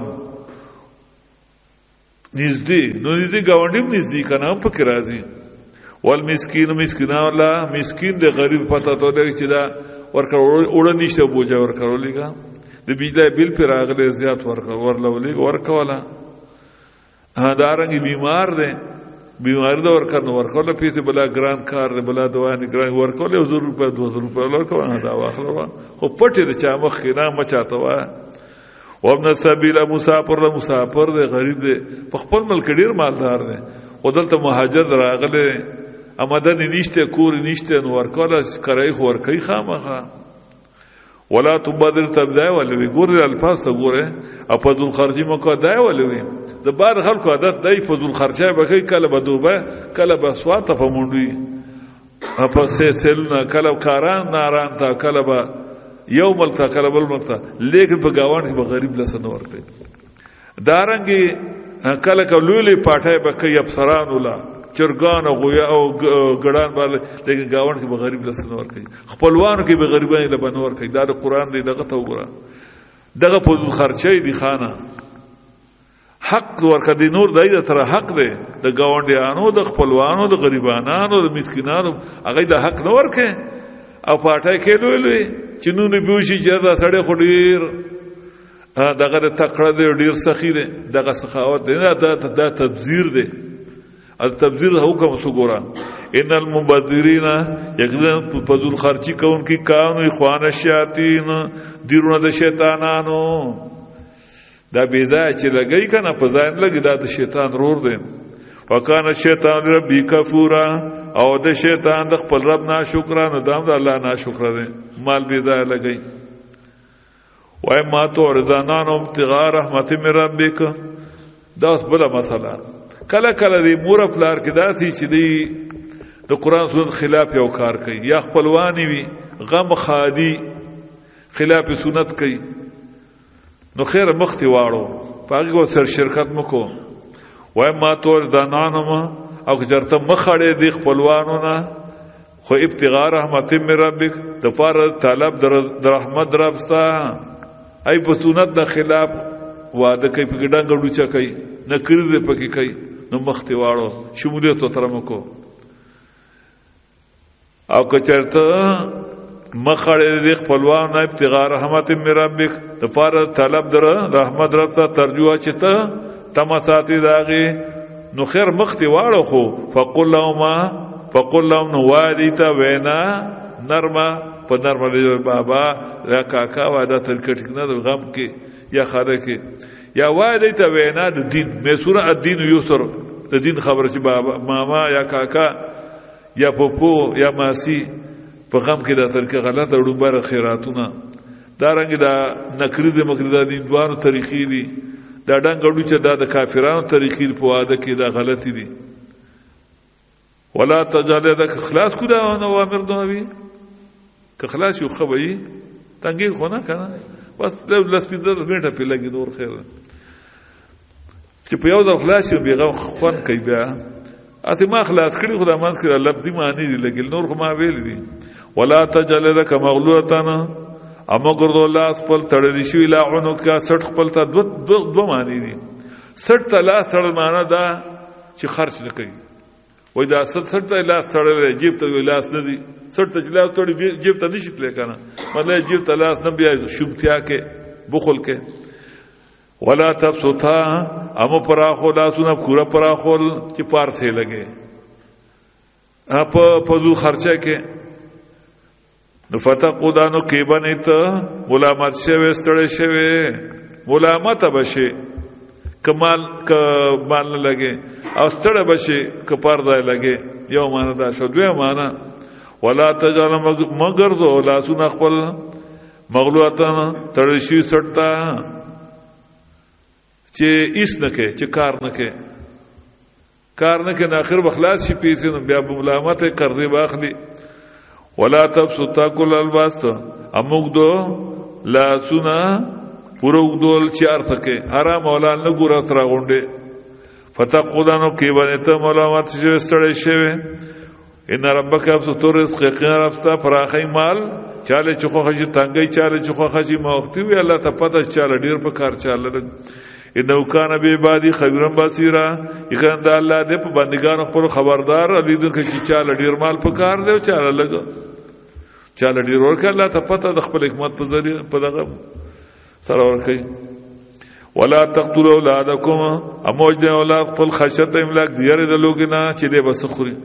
نزدې نو دې گاونډي نزدې کنه په کې راځي ول مسکین مسکینا ولا مسکین د غریب پتا ته لري چې دا ورکه وړ نشته بوجا ورکه ولېګا د بجلی بل پر راغله زیات ورکه ورلولې ورکه ولا ها دارنګي بیمار دی بیمار دا ورکه نو ورکه له پیسې بلا ګران کار دی بلا دوا نه ګران ورکه له زر روپے دو زر روپے ورکه دا واخلو خو پټه د چا مخ کې نه مچاته وا وابن السبيل مسافر له مسافر دی غریب دی په خپل ملک ډیر مالدار دی خودلته مهاجر راغله امدن نشته کور نشته نو ورکاله کرای خو ورکای خامخه ولا تبادر تبدا ولوي ګور الفاظ ته ګوره په ذل خرجي مکو دا ولوي د بار خلکو عادت دی په ذل خرچه به کوي کله به دوبه کله به سواته په مونډي په سه سلونه کله کاران ناران تا کله به یو ملتا کله بل ملتا لیکن په گاوان کې به غریب لسنه ورکړي دارنګي کله کولې پټه به کوي افسران ولا چرګان او غویا او ګډان باندې لیکن گاوان کې به غریب لسنه ورکړي خپلوانو کې به غریبان له بنور کوي دا د قران دی دغه ته وګوره دغه په خرچې دی خانه حق ورکړه دی نور دای تر حق دی د گاونډیانو د خپلوانو د غریبانو د مسکینانو هغه د حق نه ورکه او پټه کې لوی لوی چې نو نه بيوشي چې دا سړی خډیر دغه د تکړه دی ډیر سخی دی دغه سخاوت دی نه دا تبذیر دی التبذیر حکم وسګورا ان المبذرین یقینا فذل خرچی کون کی کانو اخوان الشیاطین دیرونه د شیطانانو دا بیزا چې لګی کنه په ځان لګی دا د شیطان رور دی وکانه شیطان ربی کفورا او د شیطان د خپل رب ناشکرانه دام د الله ناشکر دی مال بیزا لګی وای ما تو رضانان ابتغاء رحمت من ربک دا اوس بل مسله کله کله دی مور پلار کې داسي چې دی د قران سنت خلاف یو کار کوي یا خپلوانی وي غم خادي خلاف سنت کوي نو خیر مختی واړو پاګو سر شرکت مکو وای ما تو رضانان او جرته مخړې دی خپلوانو نه خو ابتغاء رحمت من ربک د فار طلب در رحمت ربستا ای په سنت د خلاف وعده کوي په ګډنګ ډوچا کوي نه کړی دې پکې کوي نو مختی واړو شمولیت تر مکو او کچرته مخړې دې خپلوان نه ابتغاء رحمت من ربک د فار طلب در رحمت ربستا ترجو چته تمساتی داغي نو خیر مختی واړو خو فقل لهم فقل لهم وادیتا وینا نرمه په نرمه بابا یا کاکا واده تر کټ نه غم کې یا خاله کې یا وادیتا وینا د دین میسوره الدین یسر د دین خبره چې بابا ماما یا کاکا یا پوپو یا ماسی په غم کې دا تر کې غلطه وډوبره خیراتونه دارنګ دا نکری د مقدار دین دوانو طریقې دي دا ډنګړو چې دا د کافرانو طریقې په واده کې دا غلطي دي ولا تجعل ذلك خلاص کړه نو امر دوی که خلاص یو خوي تنګي خو نه کنه بس لس پیدا غټه په لګي نور خیر چې په یو ځل خلاص یو بیغه خوان کوي بیا اته ما خلاص کړي خدای مانس کړه لفظي معنی دي لګل نور خو ما ویل دي ولا تجعل ذلك مغلوطنا اما ګرځول الله خپل تړل شي لا عنو کا سټ خپل ته دو دو معنی دي سټ تلا سړ معنا دا چې خرج نکړي وای دا سټ سټ ته لاس تړل جیب ته لاس نه دي سټ ته لاس تړي جیب ته نشي تل کنه مطلب جیب ته لاس نه بیا شوبتیا کې بخل کې ولا تبسطا اما پراخو لاسونه پورا پراخو چې پار سي لګي اپ په ذو خرچه کې فتقودانو کیبنیت ملامت شوه ستړی شوه ملامت بشي کمال کمال نه لګي او ستړی بشي کپاردا لګي یو معنا دا شو دوی معنا ولا تجعل مگر ذو لا سن خپل مغلوطن تړشي سټتا چې ایس نه کې چې کار نه کې کار نه کې نه اخر بخلاص شي پیسې نو بیا ملامت کړې باخلي ولا تبسط كل الباس اموږ دو لا سنا پورو دول چار تکه حرام مولا نه ګور تر غونډه فتقودانو کې باندې ته ملامت شي ستړی شوی ان ربک ابسط رزق قرار افتا فراخی مال چاله چخو خجی تنگی چاله چخو خجی موختی وی الله ته پته چاله ډیر په کار چاله انه کان به عبادی خبرن بصیرا یکن د الله دې په بندگانو خپل خبردار لیدونکو چې چاله ډیر مال په کار دی چاله لګ چاله ډیر ورکړه الله ته پته د خپل حکمت په ذریعہ په دغه سره ورکړي ولا تقتلوا اولادکم اموج د اولاد خپل خشیت املاک دیره د لوګنا چې دې بس خوري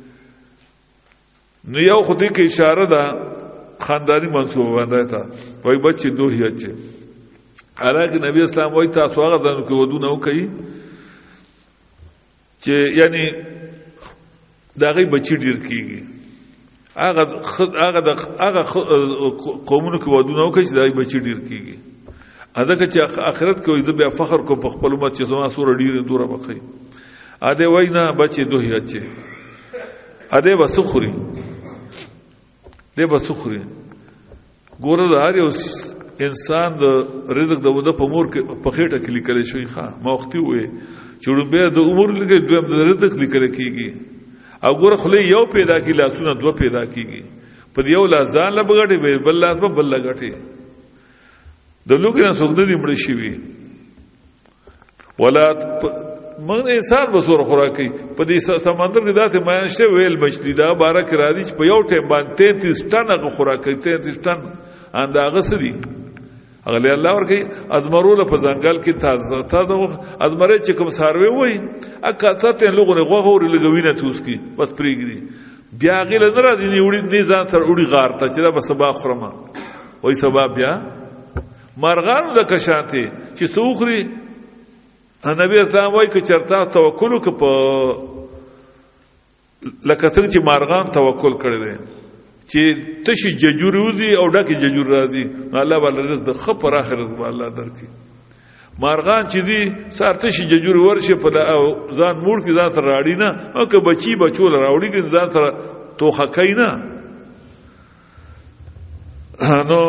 نو یو خودی کې اشاره ده خاندانی منصوبه باندې تا وای بچي دوه هيچه حالانکه نبی اسلام وای تاسو هغه دنو کې ودونه وکي چې یعنی دا غي بچي ډیر کیږي هغه هغه هغه قومونو کې ودونه وکي چې دا غي بچي ډیر کیږي اته چې اخرت کې وي بیا فخر کو په خپل امت چې زما سور ډیر دوره بخي اده وای نه بچي دوه هيچه اده وسخري دې وسخري ګوره د هر یو انسان د رزق د وده په مور کې په خېټه کې لیکل شوی ښا موختي وي چې به د عمر لګي دویم د رزق لیکل کیږي او ګوره خله یو پیدا کی لاسونه دو پیدا کیږي په یو لاس ځان لا بغټي بل لاس په بل لګټي د لوګي نه څوک دې مړ شي وي ولا من انسان بسور خوراکي په دې سمندر کې داسې مانشته ویل بچلی دا بارک راځي چې په یو ټیم باندې تینتیس ټن خوراکي تینتیس ټن انداغه سړي اغلی الله ورکی ازمرول په ځنګل کې تازه تازه ازمره چې کوم ساروي وای اکه ساته لغونه غوغور لګوینه توس کی بس پریګري بیا غل نه راځي نیوړي نه ځان تر وړي غار ته چې به سبا خرمه وای سبا بیا مرغان د کشانته چې سوخري نبی اسلام وای که چرتا توکل وک په لکه څنګه چې مارغان توکل کړی دی چې تشي ججوروزي او ډکه ججور راځي نو الله بل رزق د خپر اخرت به الله درکې مارغان چې دي سار تشي ججور ورشه په ځان مور کې ځان سره راړي نه او که بچي بچول راوړي کې ځان سره توخه کوي نه نو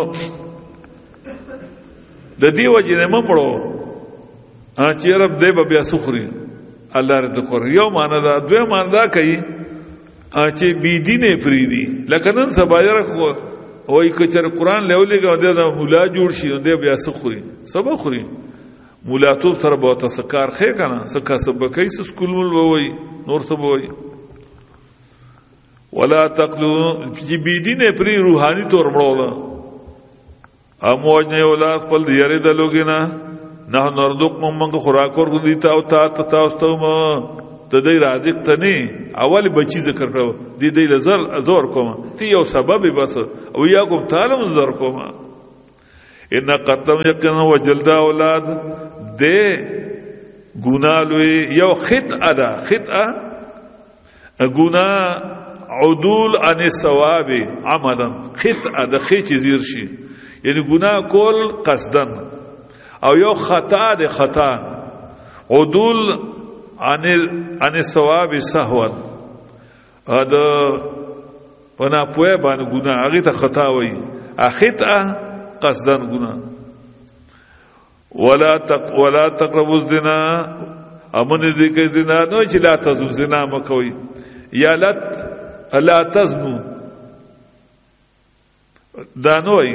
د دې وجه نه مړو ا چې رب دې بیا سخري الله رد کور یو معنا دا دوه معنا دا کوي ا چې بی دینه فریدي لکه نن سبا یې خو وای کچر قران لولېګو د مولا جوړ شي دې بیا سخري سبا خوري مولا تو تر به تسکار خې کنه سکه سبکې سکول مول وای نور سبا وای ولا تقلو چې بی دینه فری روحاني تور مړول ا موج نه اولاد خپل دیاره د لوګینا نه نردوق مونږ خوراک ورغو دي تا او تا تاسو ته ما ته دې رازق ته نه اول بچی ذکر کړو دې دې لزر زور کوم تی یو سبب بس او یا کوم تعالی زر کوم ان قتم یقینا وجلد اولاد دې ګنالوي یو خطا ده خطا ګنا عدول عن الثواب عملا خطا ده خېچ زیر شي یعنی ګنا کول قصدن او یو خطا ده خطا عدول عن عن الثواب سهوا ادا پنا پوهه باندې ګناه هغه ته خطا وای اخطا قصدن ګناه ولا تق ولا تقربوا الزنا امن ذکر زنا نو چې لا تزو زنا مکوي یا لت لا تزنو دانوي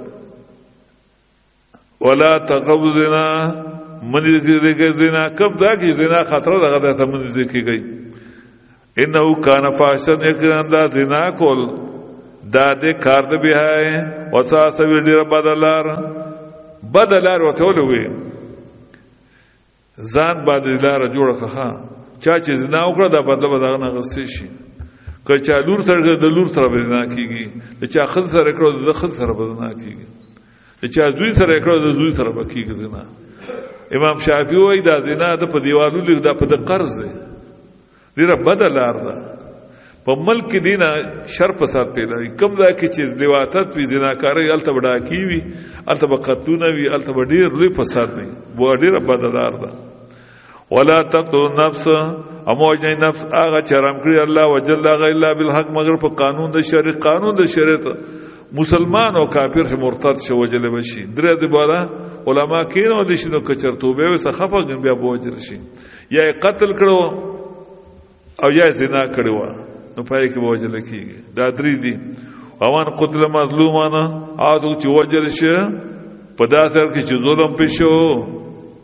ولا تقربوا الزنا من ذکر زنا کب دا کی زنا خطر دغه ته من ذکر گئی انه کان فاشن یکان دا زنا کول دا دې کار د بهای وساس ویډیر بدلار بدلار وته ولوي ځان بدلار جوړ کړه چا چې زنا وکړه دا بدل بدل نه غستې شي که چا لور سره د لور سره به زنا کیږي د چا خل سره کړو د خل سره به زنا کیږي د چا دوی سره کړو د دوی سره به کیږي زنا امام شافعي وایي دا زنا د په دیوالو لیک دا په د قرض دی ډیره بده لار ده په ملک دینه شر فساد پیدا وي کوم ځای کې چې لیواتت وي زناکاري هلته به ډاکي وي هلته به قتلونه وي هلته به ډېر لوی فساد وي به ډېره بده لار ده ولا تقتلوا النفس اموجنه نفس هغه چې حرام کړی الله وجل هغه الا بالحق مگر په قانون د شریعت قانون د شریعت مسلمان او کافر چې مرتد شو وجل بشي درې د بالا علما کینو د شنو کچرتوبه وسه خفه ګن بیا بوجل شي یا قتل کړو او یا زنا کړو نو پای کې وجل کیږي دا درې دي اوان قتل مظلومانه اته چې وجل شي په داسر کې چې ظلم پېښو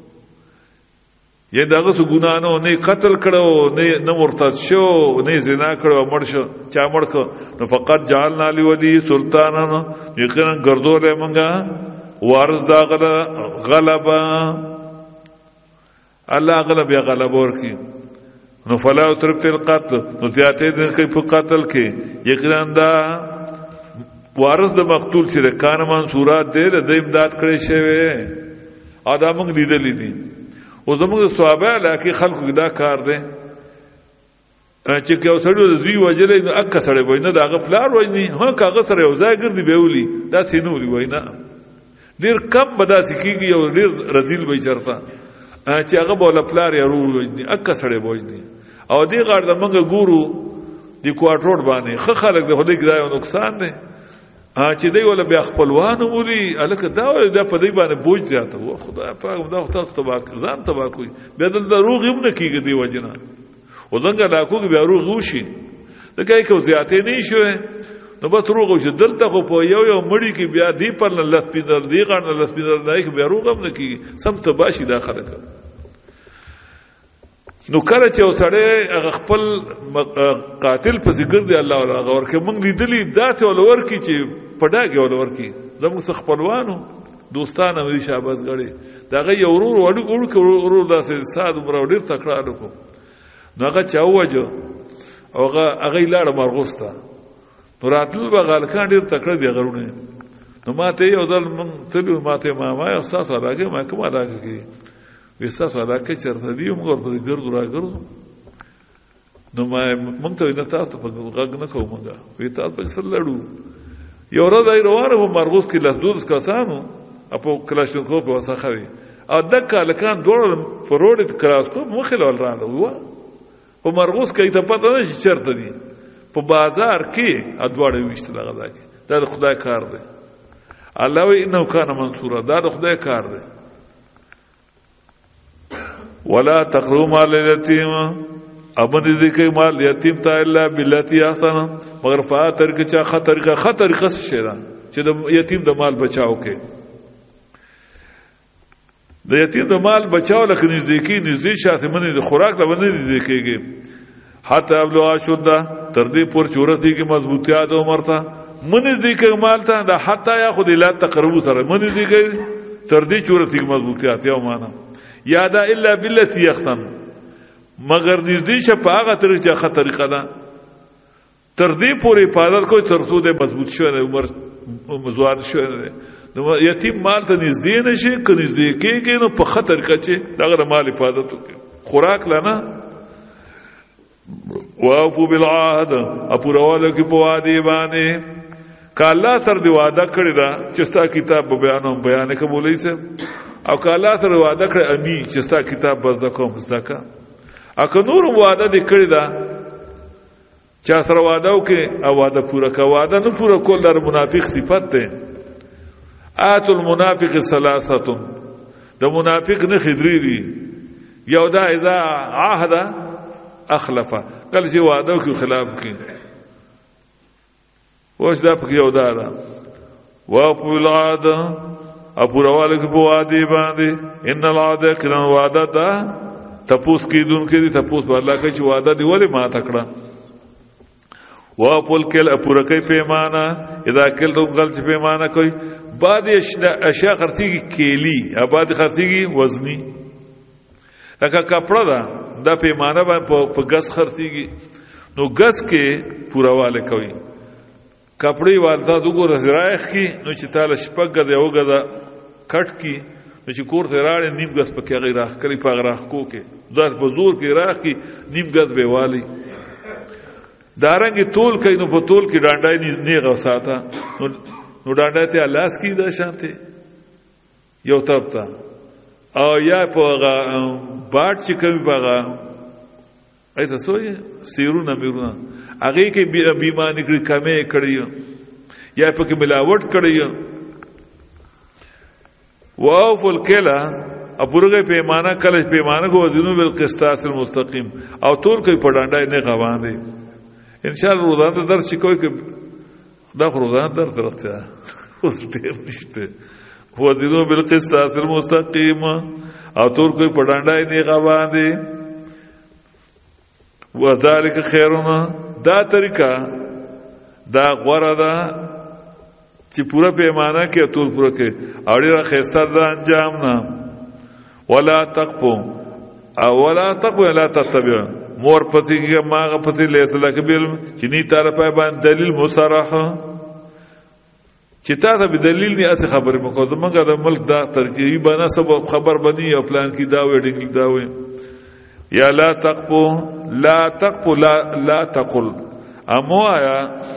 یا دغه څه ګناه نه نه قتل کړو نه نه مرتد شو نه زنا کړو مړ شو چا مړ کو نو فقط جعلنا لولي سلطانا یقینا ګرځولې مونږه وارث دا غلبا الله غلب یا غلب ورکی نو فلا ترک فی القتل نو زیاته دې کوي په قتل کې یقینا دا وارث د مقتول چې کان منصورات دې د امداد کړی شوی ادمه لیدلې دي او زموږ صحابه لکه خلکو دا کار دی چې که اوسړو د زوی وجلې نو اکه سره وای نه داغه پلار وای نه ها کاغه سره یو ځای ګرځي بیولي دا سينوري وای نه ډیر کم بدا سکیږي یو ډیر رذیل وای چرته چې هغه بوله پلار یې ورو وای نه اکه سره وای نه او دې غړ د منګه ګورو د کوارټ باندې خه خلک د هلي ګرای نقصان دی چې دی ولا بیا خپلوان ولي الکه دا د په دی باندې بوج زیاته و خدای پاک دا تاسو تبا ځان تبا کوي بیا د روغ هم نه کیږي دی وجنه او څنګه دا کوږي بیا روغ وشي دا کوي کو زیاته نه شوه نو به روغ وشي دلته خو په یو یو مړی کې بیا دی پر لس پیدل دی غړ لس پیدل نه کې بیا روغ هم نه کیږي سم تباشي دا خلک نو کله چې وسړی خپل قاتل په ذکر دی الله ولا غور کې مونږ لیدلې داسې ولور کې چې پډاګي ولور کې زموږ خپلوانو دوستانه وی شاباس غړي داغه یو ورور وړو وړو کې ورور داسې ساده مرو ډیر تکړه لکو نو هغه چاوجو او هغه هغه لاړ مرغوستا نو راتل بغال کان ډیر تکړه دی غرونه نو ماته یو دل مونږ تلو ماته ماما او تاسو راګه ما کومه راګه کې وستا سره کې چرته دی موږ په ګرځو را ګرځو نو ما موږ ته نه تاسو په غږ نه کوو موږ وی تاسو په سر لړو یو ورځ ای روانه په مرغوس کې لاس دوز کسانو اپو کلاشینکوف په وسخوي ا دکا لکان دوړ په روډ کې کراسکو مخې لول راځو و په مرغوس کې ته پته نه چرته دی په بازار کې ادوړې وشت لغدا کې دا د خدای کار دی الله وی انه کان منصورا دا د خدای کار دی ولا تقربوا مال اليتيم ابن ذکر مال یتیم تا الا بالتي احسن مگر فاتر کې چا خطر کا خطر قص شرا چې د یتیم د مال بچاو کې د یتیم د مال بچاو لکه نزدیکی نزدې شاته منی د خوراک لا باندې نزدیکيږي حتی ابلغ شده تر دې پور چورتي کې مضبوطیات عمر ته منی ذکر مال ته د حتی یاخذ الى تقربوا سره منی ذکر تر دې چورتي کې مضبوطیات یو معنا یادا الا بالتي يختن مگر دې چې په هغه طریقه خطر قدا تر دې پورې حفاظت کوي تر څو دې مضبوط شوی عمر مزوار شوی نو یتیم مال ته نږدې نشي که نږدې کېږي نو په خطر کچې دغه مال حفاظت وکړي خوراک لنا وافو بالعهد اپورواله کې په وادي باندې کاله تر دې وعده کړی دا چې ستا کتاب بیانوم بیان قبولې سه او کاله تر وعده کړ امی چې ستا کتاب بس د کوم زدکا اګه نور وعده دې کړی دا چا سره وعده وکي او وعده پوره کا وعده نه پوره کول در منافق صفت ده آت المنافق ثلاثه د منافق نه خدری دي یو دا اذا عهد اخلف کله چې وعده وکي خلاف کوي وښ دا په یو دا ده واپو العاده اپورواله کې په وادي باندې ان العاده کله وعده ده تپوس کیدون کې دي تپوس الله کوي چې وعده دی ولې ما تکړه واپل کل اپوره کوي پیمانه اذا کل تو غلط پیمانه کوي بعد اشیاء خرڅيږي کېلی بعد خرڅيږي وزنی لکه کپڑا ده دا پیمانه په غس خرڅيږي نو گز کې پورواله کوي کپڑے والدا دغه رزرایخ کی نو چې تعالی شپږ غد یو غد کټ کی نو چې کور ته راړې نیم غز پکې غیر راخ کړي په راخ کو کې ذات په زور کې راخ کی نیم غز به والی دارنګ تول کین نو په تول کې ډانډای نه غو ساته نو ډانډای ته لاس کی دا شانته یو تبتا او یا په باټ چې کوي باغه ایته سوې سیرونه میرونه هغه کې بیمانی کړي کمې کړي یا په کې ملاوت کړي واو فل کلا اپورګه پیمانه کله پیمانه کو وزنو بالقسطاس المستقيم او تول کوي په ډانډای نه غوان دي ان شاء الله روزانه درس کوي کې دا روزانه درس درته اوس ډیر نشته وزنو بالقسطاس المستقيم او تول کوي په ډانډای نه غوان دي وذالک خیرنا دا طریقہ دا غوړه ده چې پورا پیمانه کې ټول پورا کې اړې را خسته ده انجام نه ولا تقپو او ولا تقپو ولا تتبع مور پتی کې ماغه پتی لیت لکبل چې ني تعالی په باندې دلیل مصرح چې تا ته به دلیل نه اس خبره مکو زمونږ د ملک دا ترکیب بنا سبب خبر بني او پلان کې دا وډینګ دا وې یا لا تقپو لا تقپو لا, لا تقل امو آیا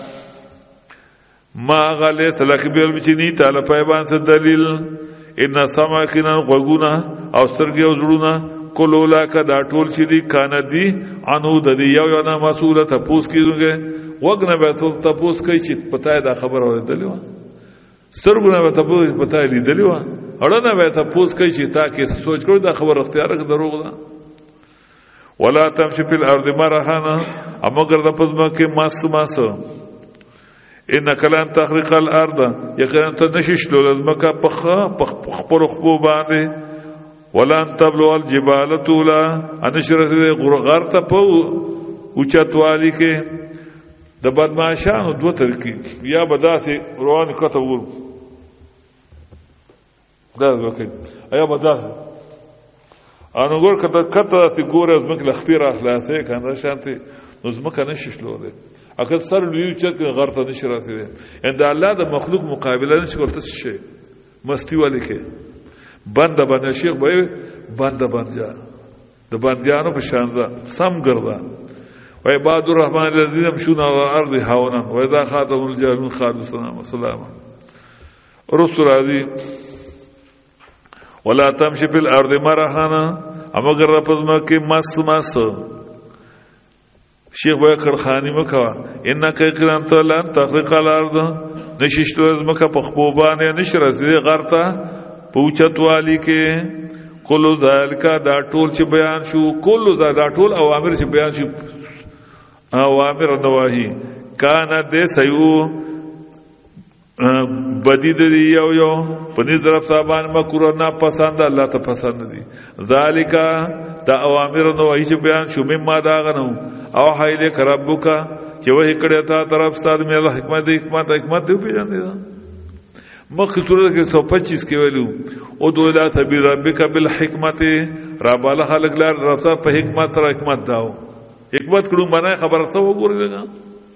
ما غلیت لکبیل بچینی تعالی پایبان سے دلیل ان سماکنا غوگونا او سترگی او زڑونا کلولا کا دا ټول چی دی کانا دی عنو دا دی یو یونا مسئولا تپوس کی دونگے وگنا بیتو تپوس کئی چی پتای دا خبر ہو دلیوا سترگونا بیتا تپوس پتای لی دلیوا اڑانا بیتا تپوس کئی چی تاکی سوچ کرو دا خبر اختیار رکھ دروغ دا ولا تمشي في الارض مرحانا اما ګرځه پزما کې ماس ماس انك لن تخرق الارض یقینا ته نشش لازمکه پخه پخ خپل خپو باندې ولن تبلغ الجبال طولا انشرت غرغر ته په اوچتوالی کې د بدمعشانو دوه طریقې یا بداسي روان کته ور دا وکړي ایا بداسي انو ګور کته کته تی ګور از مکه لخپیر اخلاصه کنه شانتي نو زمکه نششلو ده اکل سر لیو چت غرته نشراته ده ان د الله د مخلوق مقابله نشي کولته شي مستی والی کې بند بند شیخ به بند بنجا د بندیانو په شانزه سم ګرځا و عباد الرحمن الذين يمشون على الارض هونا واذا خاطبهم الجاهلون قالوا سلاما رسول هذه ولا تمشي في الارض مرحا اما گر پزما کې مس مس شیخ بکر خانی مکوا انک قرانت لن تخرق الارض نششتو از مکه پخبوبانه نشرزی غرتا پوچت والی کې کلو ذالک دا ټول چې بیان شو کلو دا ټول اوامر چې بیان شو اوامر نواهی کان د سیو بدی دی یو یو پنی طرف صاحبان مکرو نا پسند الله ته پسند دي ذالک دا اوامر نو هیڅ بیان شو مما دا غنو او حیله ربک چې وه کړه تا طرف ستاد مې الله حکمت حکمت حکمت دی پیژن دي مخ سورۃ کې سو پچیس کې ویلو او دولا تبی ربک بالحکمت رب الله خلق لار رفتا په حکمت تر حکمت داو حکمت کړو معنا خبره ته وګورئ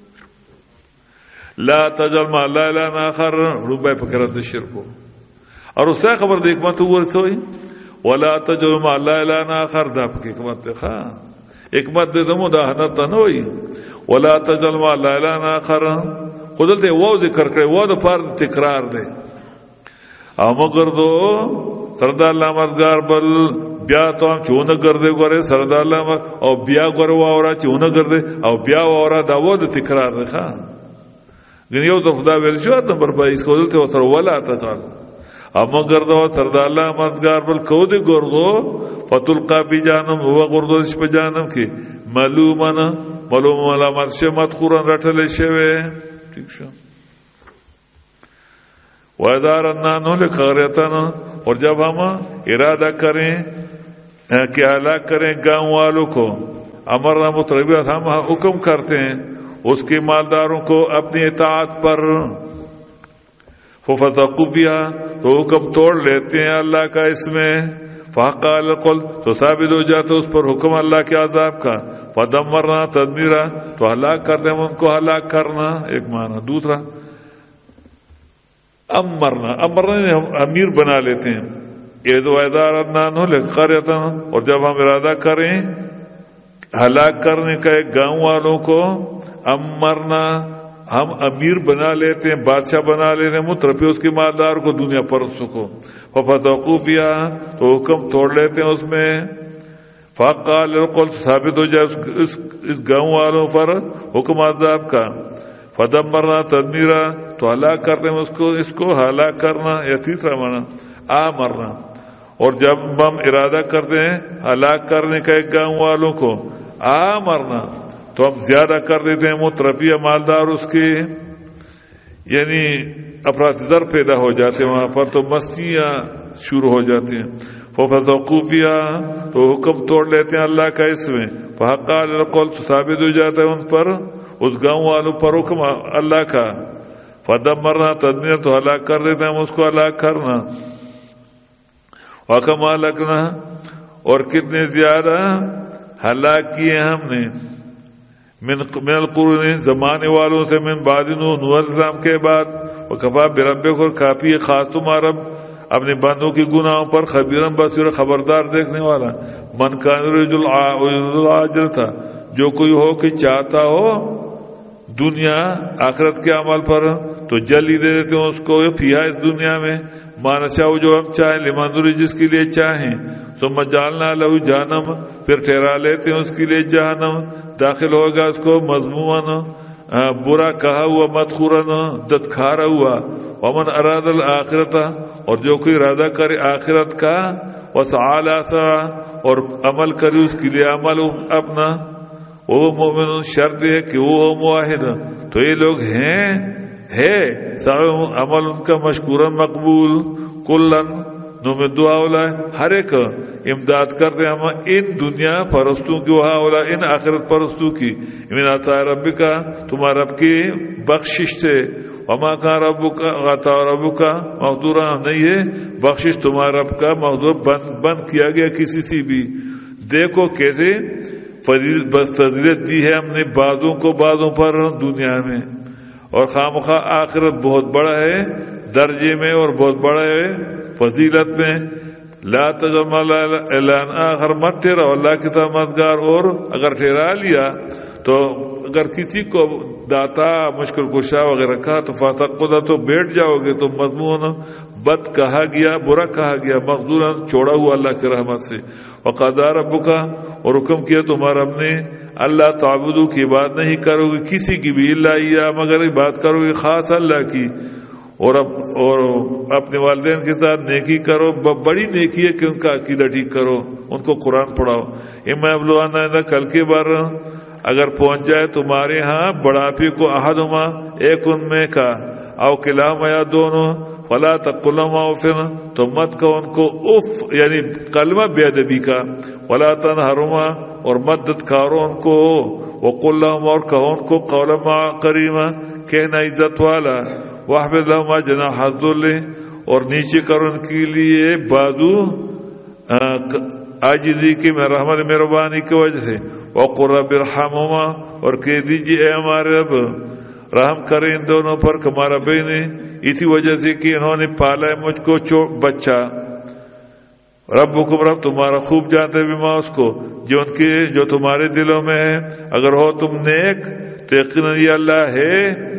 لا تجل ما لا اله اخر ربع فکرت شرکو اور اس خبر د حکمت ورسوي ولا تجل ما لا اله اخر دا حکمت ښا حکمت د مداهنت نه وي ولا تجل ما لا اله اخر خودته وو ذکر کړي وو د پر تکرار دی او مگر دو سردار الله مددگار بل بیا ته چونه ګرځي ګوره سردار الله او بیا ګوره اورا چونه ګرځي او بیا اورا دا وو د تکرار دی ښا غنیو ته خدا ویل شو د نمبر بائیس کو دلته وتر ولا تجل اما ګرځو سردار الله مددگار بل کو دی ګرځو فتلقى بجانم هو غردل شپ جانم کې معلومه معلوم علامات شه مذکورن رټل شوی ٹھیک شو وَإِذَا نُهْلِكَ قَرْيَةً اور جب ہم ارادہ کریں کہ ہلاک کریں گاؤں والوں کو امرنا متربیت ہم حکم کرتے ہیں اس کے مالداروں کو اپنی اطاعت پر ففتقوا فيها تو حکم توڑ لیتے ہیں اللہ کا اس میں، فحق علی القول تو ثابت ہو جاتا اس پر حکم اللہ کے عذاب کا، فدمرنا تدمیرا تو ہلاک کر دیں ان کو ہلاک کرنا، ایک معنی۔ دوسرا امرنا، امرنا ہم امیر بنا لیتے ہیں، اذ اذا اردنا ان نهلك قرية اور جب ہم ارادہ کریں ہلاک کرنے کا ایک گاؤں والوں کو، امرنا ہم امیر بنا لیتے ہیں، بادشاہ بنا لیتے ہیں، مترفی اس کے مالدار کو، دنیا پرستوں کو، ففتقوا فيها تو حکم توڑ لیتے ہیں اس میں، فحق علی القول ثابت ہو جائے اس, اس گاؤں والوں پر حکم عذاب کا، فدمرنا تدمیرا تو ہلاک کرتے ہیں اس کو اس کو ہلاک کرنا۔ یا تیسرا معنی آمرنا اور جب ہم ارادہ کرتے ہیں ہلاک کرنے کا ایک گاؤں والوں کو، آمرنا تو ہم زیادہ کر دیتے ہیں مترفی مالدار اس کے، یعنی افراط زر پیدا ہو جاتے ہیں وہاں پر، تو مستیاں شروع ہو جاتی ہیں۔ ففتقوا فيها تو حکم توڑ لیتے ہیں اللہ کا اس میں، فحق علی القول تو ثابت ہو جاتا ہے ان پر اس گاؤں والوں پر حکم اللہ کا، فدمرنا تدمیر تو ہلاک کر دیتے ہیں ہم اس کو ہلاک کرنا۔ وکم اہلکنا اور کتنے زیادہ ہلاک کیے ہم نے، من من القرون زمانے والوں سے، من بعد نوح نوح علیہ السلام کے بعد، وکفا بربک اور کافی ہے خاص تمہارا اپنے بندوں کی گناہوں پر، خبیرم بصیر خبردار دیکھنے والا۔ من کان یرید العاجلۃ تھا جو کوئی ہو کہ چاہتا ہو دنیا آخرت کے عمل پر تو جلدی دے دیتے ہیں اس کو فیہا اس دنیا میں، ما نشاء جو ہم چاہیں، لمن نرید جس کے لیے چاہیں، ثم جعلنا لہ جہنم پھر ٹھہرا لیتے ہیں اس کے لیے جہنم، داخل ہوگا اس کو مذموماً برا کہا ہوا، مدخوراً دتکھارا ہوا۔ ومن اراد الآخرۃ اور جو کوئی ارادہ کرے آخرت کا، وسعی لہا اور عمل کرے اس کے لیے عمل اپنا، وہ مومن شرط ہے کہ وہ موحد، تو یہ لوگ ہیں ہے عمل ان کا مشکورا مقبول۔ کلن نمد ہؤلاء ہر ایک امداد کرتے ہم ان دنیا پرستوں کی، وہؤلاء ان آخرت پرستوں کی، من عطاء ربک تمہارا رب کی بخشش سے، وما کان ربک عطاء ربک مقدورا نہیں ہے بخشش تمہارا رب کا مقدور بند بند کیا گیا کسی سے بھی۔ دیکھو کیسے فضیلت دی ہے ہم نے بعضوں کو بعضوں پر دنیا میں، اور خامخواہ آخرت بہت بڑا ہے درجے میں اور بہت بڑا ہے فضیلت میں۔ لا تجمل اعلان آخر مت ٹھہراؤ اللہ کی طرح مددگار، اور اگر ٹھہرا لیا تو اگر کسی کو داتا مشکل کشا وغیرہ کہا تو فتقوا تو بیٹھ جاؤ گے تو مضمون بد کہا گیا، برا کہا گیا، مخذولا چھوڑا ہوا اللہ کی رحمت سے۔ وقضى ربک اور حکم کیا تمہارا رب نے، اللہ تعبدو کی بات نہیں کرو گے کسی کی بھی، الا اياه مگر بات کرو گے خاص اللہ کی، اور اب اور اپنے والدین کے ساتھ نیکی کرو، بڑی نیکی ہے کہ ان کا عقیدہ ٹھیک کرو، ان کو قرآن پڑھاؤ۔ اما یبلغن کل کے بار اگر پہنچ جائے تمہارے ہاں بڑھاپے کو، احدہما ایک ان میں کا، او کلاہما یا دونوں، فلا تقل لهما اف تو مت کہو ان کو اف، یعنی کلمہ بے ادبی کا، ولا تنہرهما اور مت دتکارو ان کو، وقل لهما اور کہو ان کو قولا کریما کہنا عزت والا، واحفظ لهما جناح الذل اور نیچے کرو ان کے لیے بازو عاجزی کی، میں رحمت مہربانی کی وجہ سے، وقل رب ارحمهما اور کہہ دیجیے اے ہمارے رب رحم کرے ان دونوں پر، کمارا بہن اسی وجہ سے کہ انہوں نے پالا ہے مجھ کو بچہ۔ ربکم رب تمہارا خوب جانتے بما اس کو جو ان کے جو تمہارے دلوں میں ہے، اگر ہو تم نیک تو یقیناً یہ اللہ ہے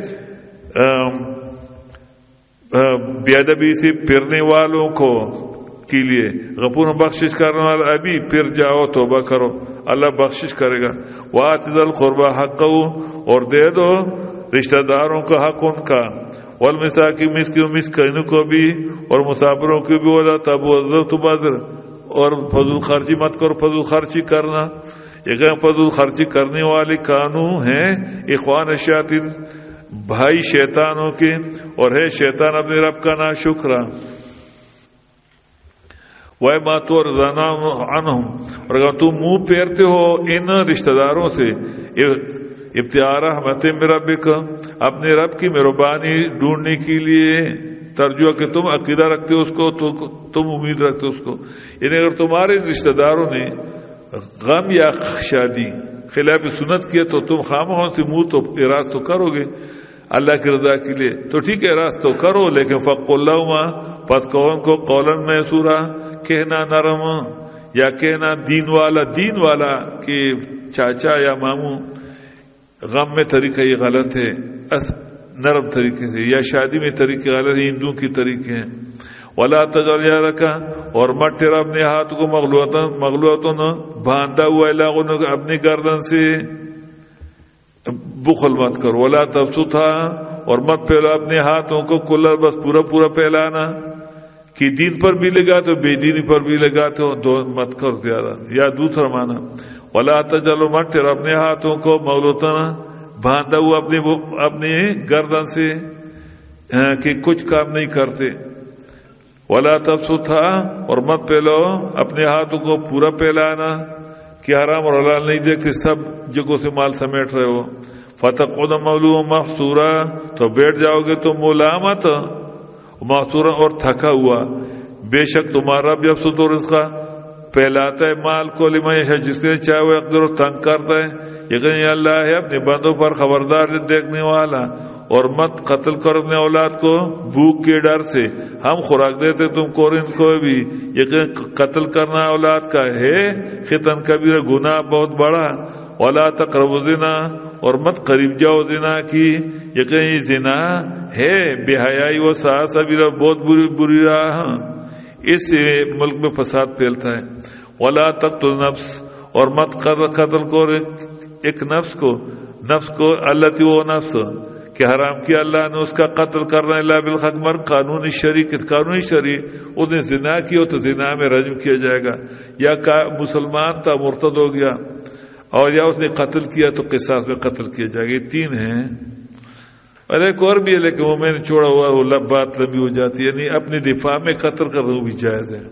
بے ادبی سے پھرنے والوں کو کے لیے غفور بخشش کرنے والا، ابھی پھر جاؤ توبہ کرو اللہ بخشش کرے گا۔ وآت ذی القربى حقہ اور دے دو رشتہ داروں کا حق ان کا، والمساکین مسکین مسکینوں کو بھی اور مسافروں کو بھی، ولا تبذر تبذر اور فضول خرچی مت کرو، فضول خرچی کرنا، یہ فضول خرچی کرنے والے کانو ہیں اخوان الشیاطین بھائی شیطانوں کے، اور ہے شیطان اپنے رب کا ناشکرا۔ وَمَا تُعْرِضُونَ عَنْهُمْ اور اگر تم منہ پھیرتے ہو ان رشتہ داروں سے، ابتغاء رحمت من ربک اپنے رب کی مہربانی ڈھونڈنے کے لیے، ترجو کہ تم عقیدہ رکھتے ہو اس کو تو تم امید رکھتے ہو اس کو. یعنی اگر تمہارے رشتہ داروں نے غم یا شادی خلاف سنت کیا تو تم خامخواہ سے منہ تو اعراض تو کرو گے اللہ کی رضا کے لیے, تو ٹھیک ہے اعراض تو کرو, لیکن فقل لہما پس کون کو قولاً میسورا, کہنا نرم یا کہنا دین والا دین والا کہ چاچا یا ماموں غم میں طریقہ یہ غلط ہے نرم طریقے سے, یا شادی میں طریقے غلط ہے ہندوؤں کی طریقے ہیں. ولا تجعل یدک اور مت تیرا اپنے ہاتھ کو مغلوطن مغلوطن باندھا ہوا لاغن اپنی گردن سے, بخل مت کرو. ولا تبسطھا اور مت پھیلا اپنے ہاتھوں کو کلر بس پورا پورا پھیلانا کہ دین پر بھی لگاتے ہو بے دینی پر بھی لگاتے ہو, دو مت کر زیادہ. یا دوسرا معنی ولا تجعل مت تیرا اپنے ہاتھوں کو مغلوطن باندھا ہوا اپنی اپنی گردن سے کہ کچھ کام نہیں کرتے. ولا تبسطھا اور مت پھیلو اپنے ہاتھوں کو پورا پھیلانا کہ حرام اور حلال نہیں دیکھتے, سب جگہوں سے مال سمیٹ رہے ہو. فتقعد ملوما محصورا تو بیٹھ جاؤ گے تو ملامت محصورا اور تھکا ہوا. بے شک تمہارا رب یبسط رزق پھیلاتا ہے مال کو لمن یشاء جس کے چاہے وہ یقدر تنگ کرتا ہے. یقین اللہ ہے اپنے بندوں پر خبردار دیکھنے والا. اور مت قتل کرو اپنے اولاد کو بھوک کے ڈر سے, ہم خوراک دیتے تم کو اور ان کو بھی. یقین قتل کرنا اولاد کا ہے خطن کبیرہ گناہ بہت بڑا. ولا تقربوا الزنا اور مت قریب جاؤ زنا کی, یقین یہ زنا ہے بے حیائی و ساء سبیلا بہت بری بری راہ, اس سے ملک میں فساد پھیلتا ہے. ولا تقتلوا النفس اور مت قتل کرو ایک نفس کو نفس کو التی وہ نفس کہ حرام کیا اللہ نے اس کا قتل کرنا اللہ بالحق مر قانونی شریع قانونی شریع اس نے زنا کی ہو تو زنا میں رجم کیا جائے گا, یا مسلمان تھا مرتد ہو گیا اور یا اس نے قتل کیا تو قصاص میں قتل کیا جائے گا. یہ تین ہیں اور ایک اور بھی ہے لیکن وہ میں نے چھوڑا ہوا وہ لب بات لمبی ہو جاتی ہے. یعنی اپنی دفاع میں قتل کرنا وہ بھی جائز ہے.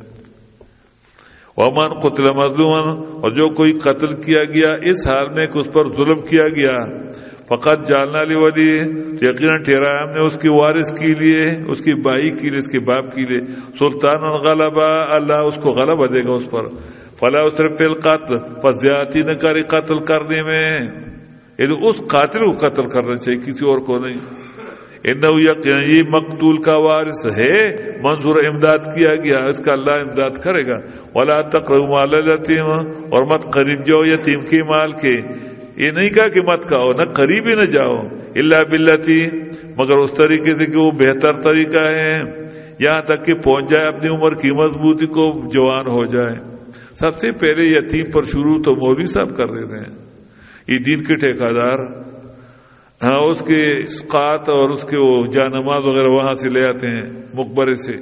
ومن قتل مظلوما اور جو کوئی قتل کیا گیا اس حال میں کہ اس پر ظلم کیا گیا, فقط جعلنا لولی یقیناً ٹھہرایا ہم نے اس کی وارث کے لیے اس کی بائی کے لیے اس کے باپ کے لیے سلطان غلبہ اللہ اس کو غلبہ دے گا اس پر. فلا اسرف فی القتل پس زیادتی نہ کرے قتل کرنے میں, یعنی اس قاتل کو قتل کرنا چاہیے کسی اور کو نہیں. انہو یقین یہ مقتول کا وارث ہے منظور امداد کیا گیا اس کا اللہ امداد کرے گا. ولا تقربوا مال الیتیم اور مت قریب جاؤ یتیم کے مال کے, یہ نہیں کہا کہ مت کھاؤ نہ قریب ہی نہ جاؤ, الا باللتی مگر اس طریقے سے کہ وہ بہتر طریقہ ہے یہاں تک کہ پہنچ جائے اپنی عمر کی مضبوطی کو جوان ہو جائے. سب سے پہلے یتیم پر شروع تو مولوی صاحب کر دیتے ہیں, یہ دین کے ٹھیکادار, ہاں اس کے اسقاط اور اس کے وہ جانماز وغیرہ وہاں سے لے آتے ہیں مقبرے سے.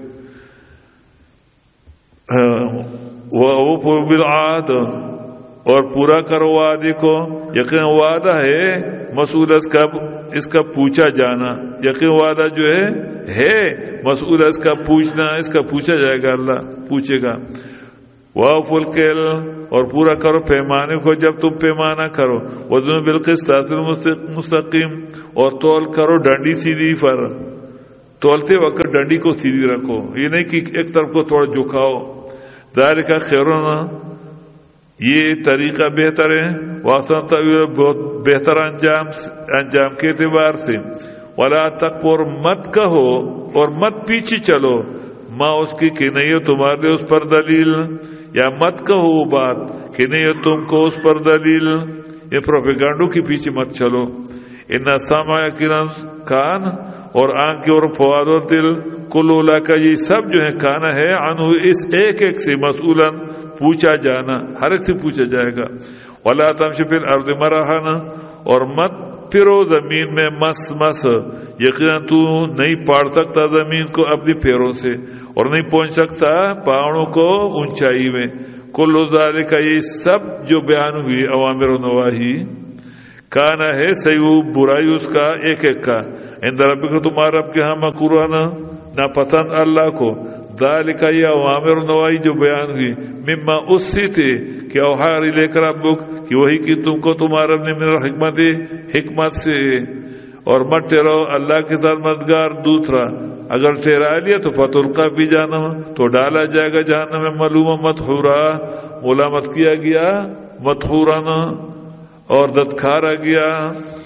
وہ بالعاد اور پورا کرو وعدے کو, یقین وعدہ ہے مسئول اس کا اس کا پوچھا جانا, یقین وعدہ جو ہے ہے مسئول اس کا پوچھنا, اس کا پوچھا جائے گا, اللہ پوچھے گا. وَأَوْفُوا الْكَيْلَ اور پورا کرو پیمانے کو جب تم پیمانہ کرو, وزنوا بالقسطاس المستقیم اور تول کرو ڈنڈی سیدھی پر, تولتے وقت ڈنڈی کو سیدھی رکھو, یہ نہیں کہ ایک طرف کو تھوڑا جھکاؤ. ذالک خیرون یہ طریقہ بہتر ہے, واسن طویل بہت بہتر انجام انجام کے اعتبار سے. ولا تکفر مت کہو اور مت پیچھے چلو ماں اس کی کہ نہیں ہو تمہارے اس پر دلیل, یا مت کہو وہ بات کہ نہیں ہو تم کو اس پر دلیل, یہ پروپیگانڈوں کے پیچھے مت چلو. ان سامع یقیناً کان اور آنکھ اور فؤاد اور دل کل اولا کا یہ سب جو ہے کانا ہے عنہ اس ایک ایک سے مسئولاً پوچھا جانا, ہر ایک سے پوچھا جائے گا. ولا تمشی فی الارض مرحا اور مت پھرو زمین میں مس مس, یقیناً تو نہیں پاڑ سکتا زمین کو اپنی پیروں سے اور نہیں پہنچ سکتا پہاڑوں کو اونچائی میں. کل ذالک یہ سب جو بیان ہوئی اوامر و نواہی کانا ہے صحیح برائی اس کا ایک ایک کا عند ربک تمہارا رب کے ہاں مکروہن ناپسند اللہ کو. ذالک یہ اوامر و نواہی جو بیان ہوئی مما اس سے تھے کہ اوحی لے کر ربک کہ وہی کی تم کو تمہارا رب نے من حکمت حکمت سے, اور مت رہو اللہ کے ساتھ مددگار دوسرا اگر ٹھہرا لیا تو فتلقا فی جہنم، تو ڈالا جائے گا جہنم میں ملوما مدحورا، ملامت کیا گیا، مدحورا اور دتکارا گیا.